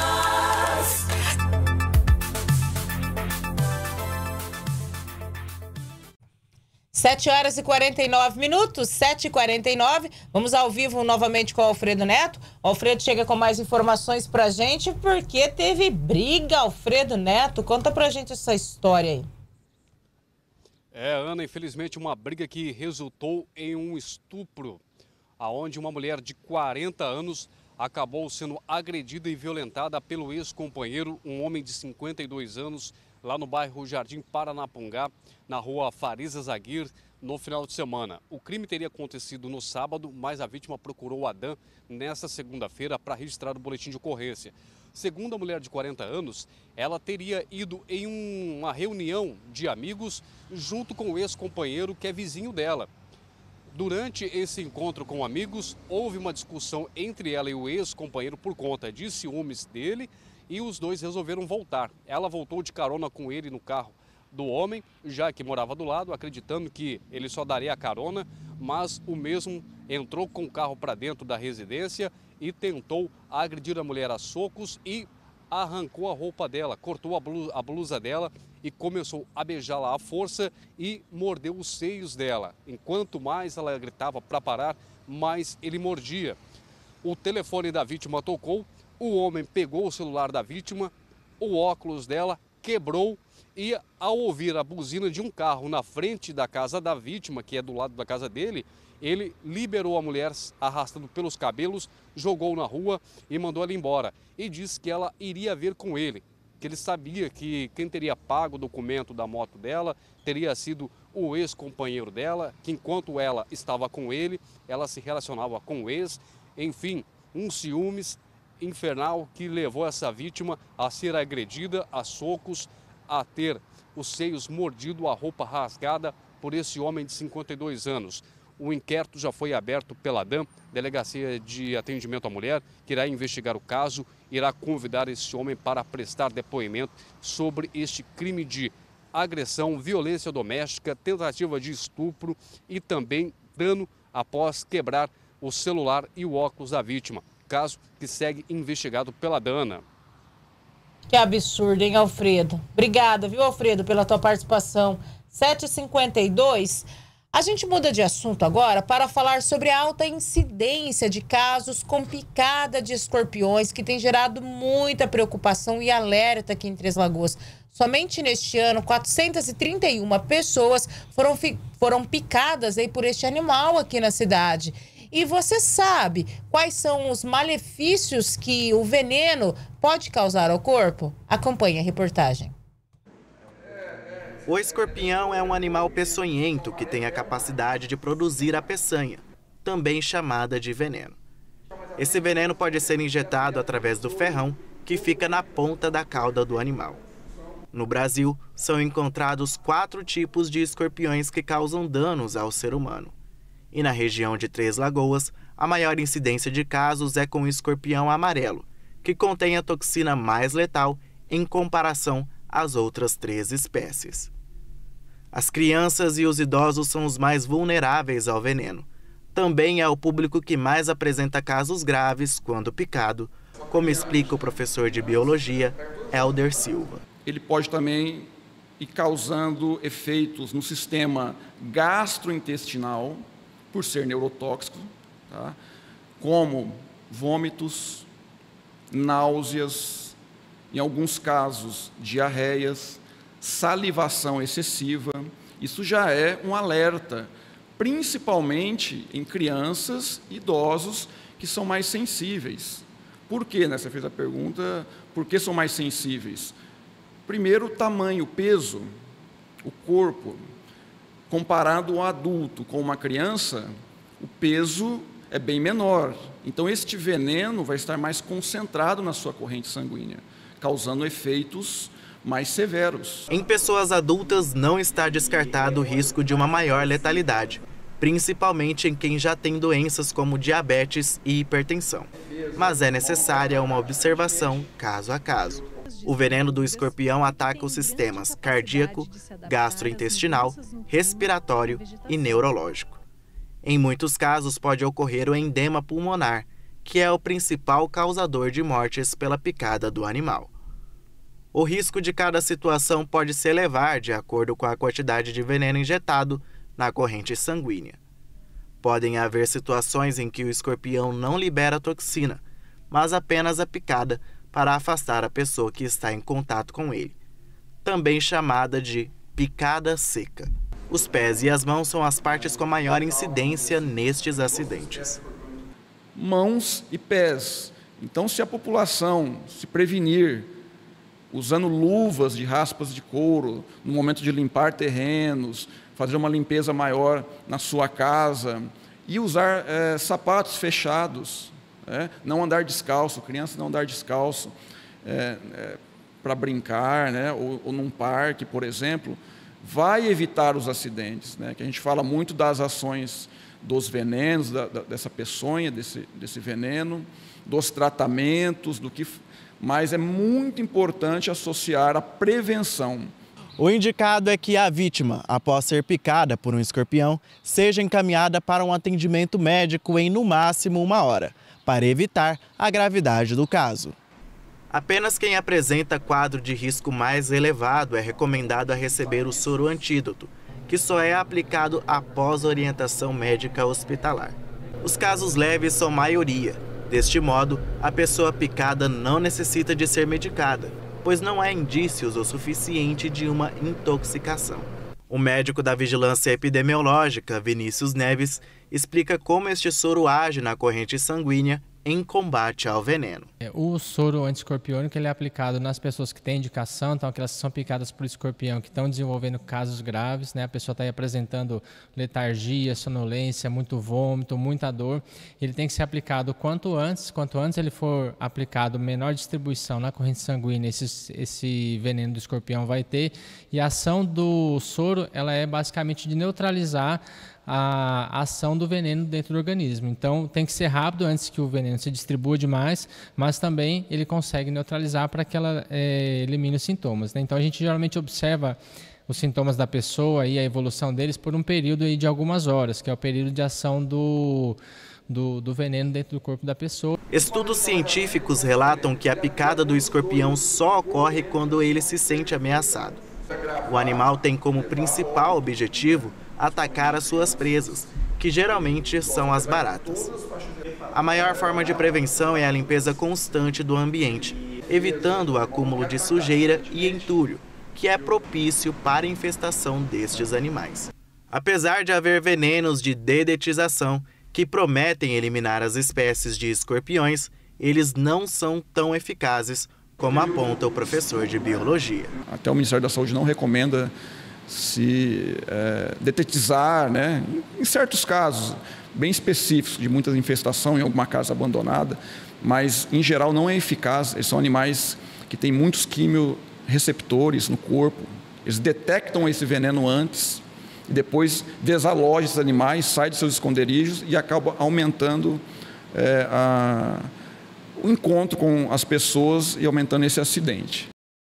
S3: sete horas e quarenta e nove minutos, sete e quarenta e nove. Vamos ao vivo novamente com o Alfredo Neto. O Alfredo chega com mais informações pra gente, porque teve briga, Alfredo Neto. Conta pra gente essa história aí.
S4: É, Ana, infelizmente uma briga que resultou em um estupro, aonde uma mulher de quarenta anos acabou sendo agredida e violentada pelo ex-companheiro, um homem de cinquenta e dois anos, lá no bairro Jardim Paranapungá, na rua Fariza Zaguir, no final de semana. O crime teria acontecido no sábado, mas a vítima procurou o Adam nesta segunda-feira para registrar o boletim de ocorrência. Segundo a mulher de quarenta anos, ela teria ido em uma reunião de amigos junto com o ex-companheiro, que é vizinho dela. Durante esse encontro com amigos, houve uma discussão entre ela e o ex-companheiro por conta de ciúmes dele e os dois resolveram voltar. Ela voltou de carona com ele no carro do homem, já que morava do lado, acreditando que ele só daria a carona, mas o mesmo entrou com o carro para dentro da residência e tentou agredir a mulher a socos e arrancou a roupa dela, cortou a blusa, a blusa dela e começou a beijá-la à força e mordeu os seios dela. Enquanto mais ela gritava para parar, mais ele mordia. O telefone da vítima tocou, o homem pegou o celular da vítima, o óculos dela quebrou e, ao ouvir a buzina de um carro na frente da casa da vítima, que é do lado da casa dele, ele liberou a mulher arrastando pelos cabelos, jogou na rua e mandou ela embora. E disse que ela iria ver com ele, que ele sabia que quem teria pago o documento da moto dela teria sido o ex-companheiro dela, que enquanto ela estava com ele, ela se relacionava com o ex. Enfim, um ciúmes infernal que levou essa vítima a ser agredida a socos, a ter os seios mordidos, a roupa rasgada por esse homem de cinquenta e dois anos. O inquérito já foi aberto pela D A M, Delegacia de Atendimento à Mulher, que irá investigar o caso, irá convidar esse homem para prestar depoimento sobre este crime de agressão, violência doméstica, tentativa de estupro e também dano após quebrar o celular e o óculos da vítima. Caso que segue investigado pela Dana.
S3: Que absurdo, hein, Alfredo? Obrigada, viu, Alfredo, pela tua participação. sete e cinquenta e dois. A gente muda de assunto agora para falar sobre a alta incidência de casos com picada de escorpiões, que tem gerado muita preocupação e alerta aqui em Três Lagoas. Somente neste ano, quatrocentas e trinta e uma pessoas foram, foram picadas aí por este animal aqui na cidade. E você sabe quais são os malefícios que o veneno pode causar ao corpo? Acompanhe a reportagem.
S6: O escorpião é um animal peçonhento que tem a capacidade de produzir a peçanha, também chamada de veneno. Esse veneno pode ser injetado através do ferrão que fica na ponta da cauda do animal. No Brasil, são encontrados quatro tipos de escorpiões que causam danos ao ser humano. E na região de Três Lagoas, a maior incidência de casos é com o escorpião amarelo, que contém a toxina mais letal em comparação às outras três espécies. As crianças e os idosos são os mais vulneráveis ao veneno. Também é o público que mais apresenta casos graves quando picado, como explica o professor de biologia, Helder Silva.
S20: Ele pode também ir causando efeitos no sistema gastrointestinal, por ser neurotóxico, tá? Como vômitos, náuseas, em alguns casos diarreias, salivação excessiva. Isso já é um alerta, principalmente em crianças e idosos que são mais sensíveis. Por quê, né? Você fez a pergunta, por que são mais sensíveis? Primeiro, o tamanho, o peso, o corpo. Comparado ao adulto com uma criança, o peso é bem menor. Então, este veneno vai estar mais concentrado na sua corrente sanguínea, causando efeitos mais severos.
S6: Em pessoas adultas, não está descartado o risco de uma maior letalidade, principalmente em quem já tem doenças como diabetes e hipertensão. Mas é necessária uma observação caso a caso. O veneno do escorpião ataca os sistemas cardíaco, gastrointestinal, respiratório e neurológico. Em muitos casos pode ocorrer o edema pulmonar, que é o principal causador de mortes pela picada do animal. O risco de cada situação pode se elevar de acordo com a quantidade de veneno injetado na corrente sanguínea. Podem haver situações em que o escorpião não libera toxina, mas apenas a picada para afastar a pessoa que está em contato com ele, também chamada de picada seca. Os pés e as mãos são as partes com maior incidência nestes acidentes.
S20: Mãos e pés. Então, se a população se prevenir usando luvas de raspas de couro no momento de limpar terrenos, fazer uma limpeza maior na sua casa e usar é, sapatos fechados, é, não andar descalço, criança não andar descalço é, é, para brincar, né, ou, ou num parque, por exemplo, vai evitar os acidentes, né, que a gente fala muito das ações dos venenos, da, da, dessa peçonha, desse, desse veneno, dos tratamentos, do que, mas é muito importante associar a prevenção.
S6: O indicado é que a vítima, após ser picada por um escorpião, seja encaminhada para um atendimento médico em no máximo uma hora, para evitar a gravidade do caso. Apenas quem apresenta quadro de risco mais elevado é recomendado a receber o soro antídoto, que só é aplicado após orientação médica hospitalar. Os casos leves são maioria. Deste modo, a pessoa picada não necessita de ser medicada, pois não há indícios o suficiente de uma intoxicação. O médico da Vigilância Epidemiológica, Vinícius Neves, explica como este soro age na corrente sanguínea em combate ao veneno.
S21: O soro antiescorpiônico ele é aplicado nas pessoas que têm indicação, então aquelas que são picadas por escorpião, que estão desenvolvendo casos graves, né? A pessoa está aí apresentando letargia, sonolência, muito vômito, muita dor. Ele tem que ser aplicado quanto antes, quanto antes ele for aplicado, menor distribuição na corrente sanguínea, esse, esse veneno do escorpião vai ter. E a ação do soro, ela é basicamente de neutralizar a ação do veneno dentro do organismo. Então, tem que ser rápido antes que o veneno se distribua demais, mas também ele consegue neutralizar para que ela é, elimine os sintomas, né? Então, a gente geralmente observa os sintomas da pessoa e a evolução deles por um período aí de algumas horas, que é o período de ação do, do, do veneno dentro do corpo da pessoa.
S6: Estudos científicos relatam que a picada do escorpião só ocorre quando ele se sente ameaçado. O animal tem como principal objetivo atacar as suas presas, que geralmente são as baratas. A maior forma de prevenção é a limpeza constante do ambiente, evitando o acúmulo de sujeira e entulho, que é propício para a infestação destes animais. Apesar de haver venenos de dedetização que prometem eliminar as espécies de escorpiões, eles não são tão eficazes como aponta o professor de biologia.
S20: Até o Ministério da Saúde não recomenda se é, detetizar, né? Em certos casos bem específicos de muita infestação em alguma casa abandonada, mas em geral não é eficaz. Eles são animais que têm muitos quimiorreceptores no corpo, eles detectam esse veneno antes e depois desalojam esses animais, saem de seus esconderijos e acaba aumentando é, a, o encontro com as pessoas e aumentando esse acidente.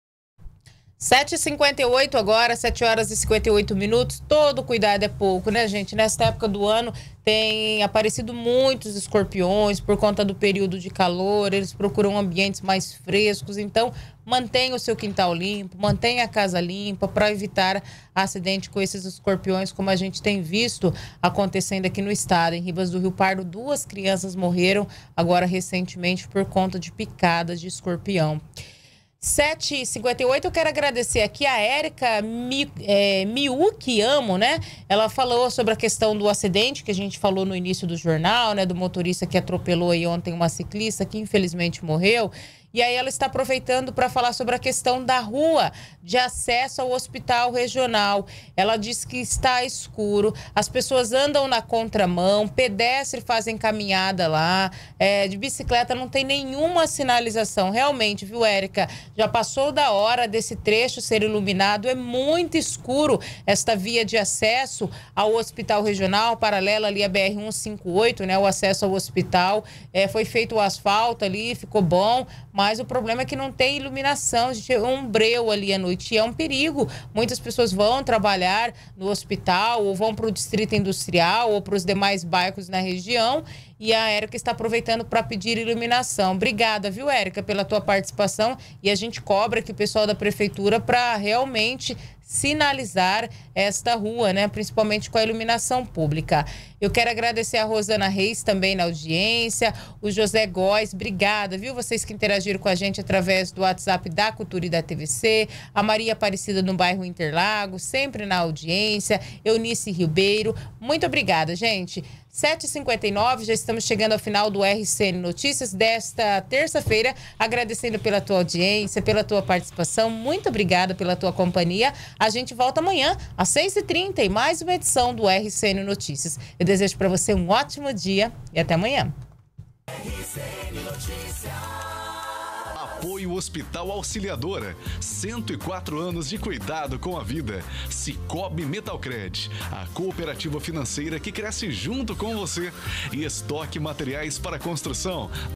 S3: sete e cinquenta e oito agora, sete horas e cinquenta e oito minutos. Todo cuidado é pouco, né, gente? Nesta época do ano tem aparecido muitos escorpiões por conta do período de calor. Eles procuram ambientes mais frescos. Então, mantenha o seu quintal limpo, mantenha a casa limpa para evitar acidente com esses escorpiões, como a gente tem visto acontecendo aqui no estado. Em Ribas do Rio Pardo, duas crianças morreram agora recentemente por conta de picadas de escorpião. sete e cinquenta e oito, eu quero agradecer aqui a Érica Mi, é, Miuki Amo, né? Ela falou sobre a questão do acidente que a gente falou no início do jornal, né? Do motorista que atropelou aí ontem uma ciclista que infelizmente morreu. E aí ela está aproveitando para falar sobre a questão da rua de acesso ao hospital regional. Ela diz que está escuro, as pessoas andam na contramão, pedestres fazem caminhada lá, é, de bicicleta não tem nenhuma sinalização. Realmente, viu, Érica? Já passou da hora desse trecho ser iluminado, é muito escuro esta via de acesso ao hospital regional, paralela ali a B R cento e cinquenta e oito, né? O acesso ao hospital, é, foi feito o asfalto ali, ficou bom, mas Mas o problema é que não tem iluminação, a gente é um breu ali à noite e é um perigo. Muitas pessoas vão trabalhar no hospital ou vão para o distrito industrial ou para os demais bairros na região e a Érica está aproveitando para pedir iluminação. Obrigada, viu, Érica, pela tua participação e a gente cobra aqui o pessoal da prefeitura para realmente sinalizar esta rua, né? Principalmente com a iluminação pública. Eu quero agradecer a Rosana Reis também na audiência, o José Góes, obrigada, viu? Vocês que interagiram com a gente através do WhatsApp da Cultura e da T V C, a Maria Aparecida no bairro Interlagos, sempre na audiência, Eunice Ribeiro, muito obrigada, gente. sete e cinquenta e nove, já estamos chegando ao final do R C N Notícias desta terça-feira, agradecendo pela tua audiência, pela tua participação, muito obrigada pela tua companhia. A gente volta amanhã às seis e trinta e mais uma edição do R C N Notícias. Eu desejo para você um ótimo dia e até amanhã.
S2: R C N Notícias.
S1: Apoio Hospital Auxiliadora, cento e quatro anos de cuidado com a vida. Cicobi Metalcred, a cooperativa financeira que cresce junto com você. E Estoque Materiais para Construção.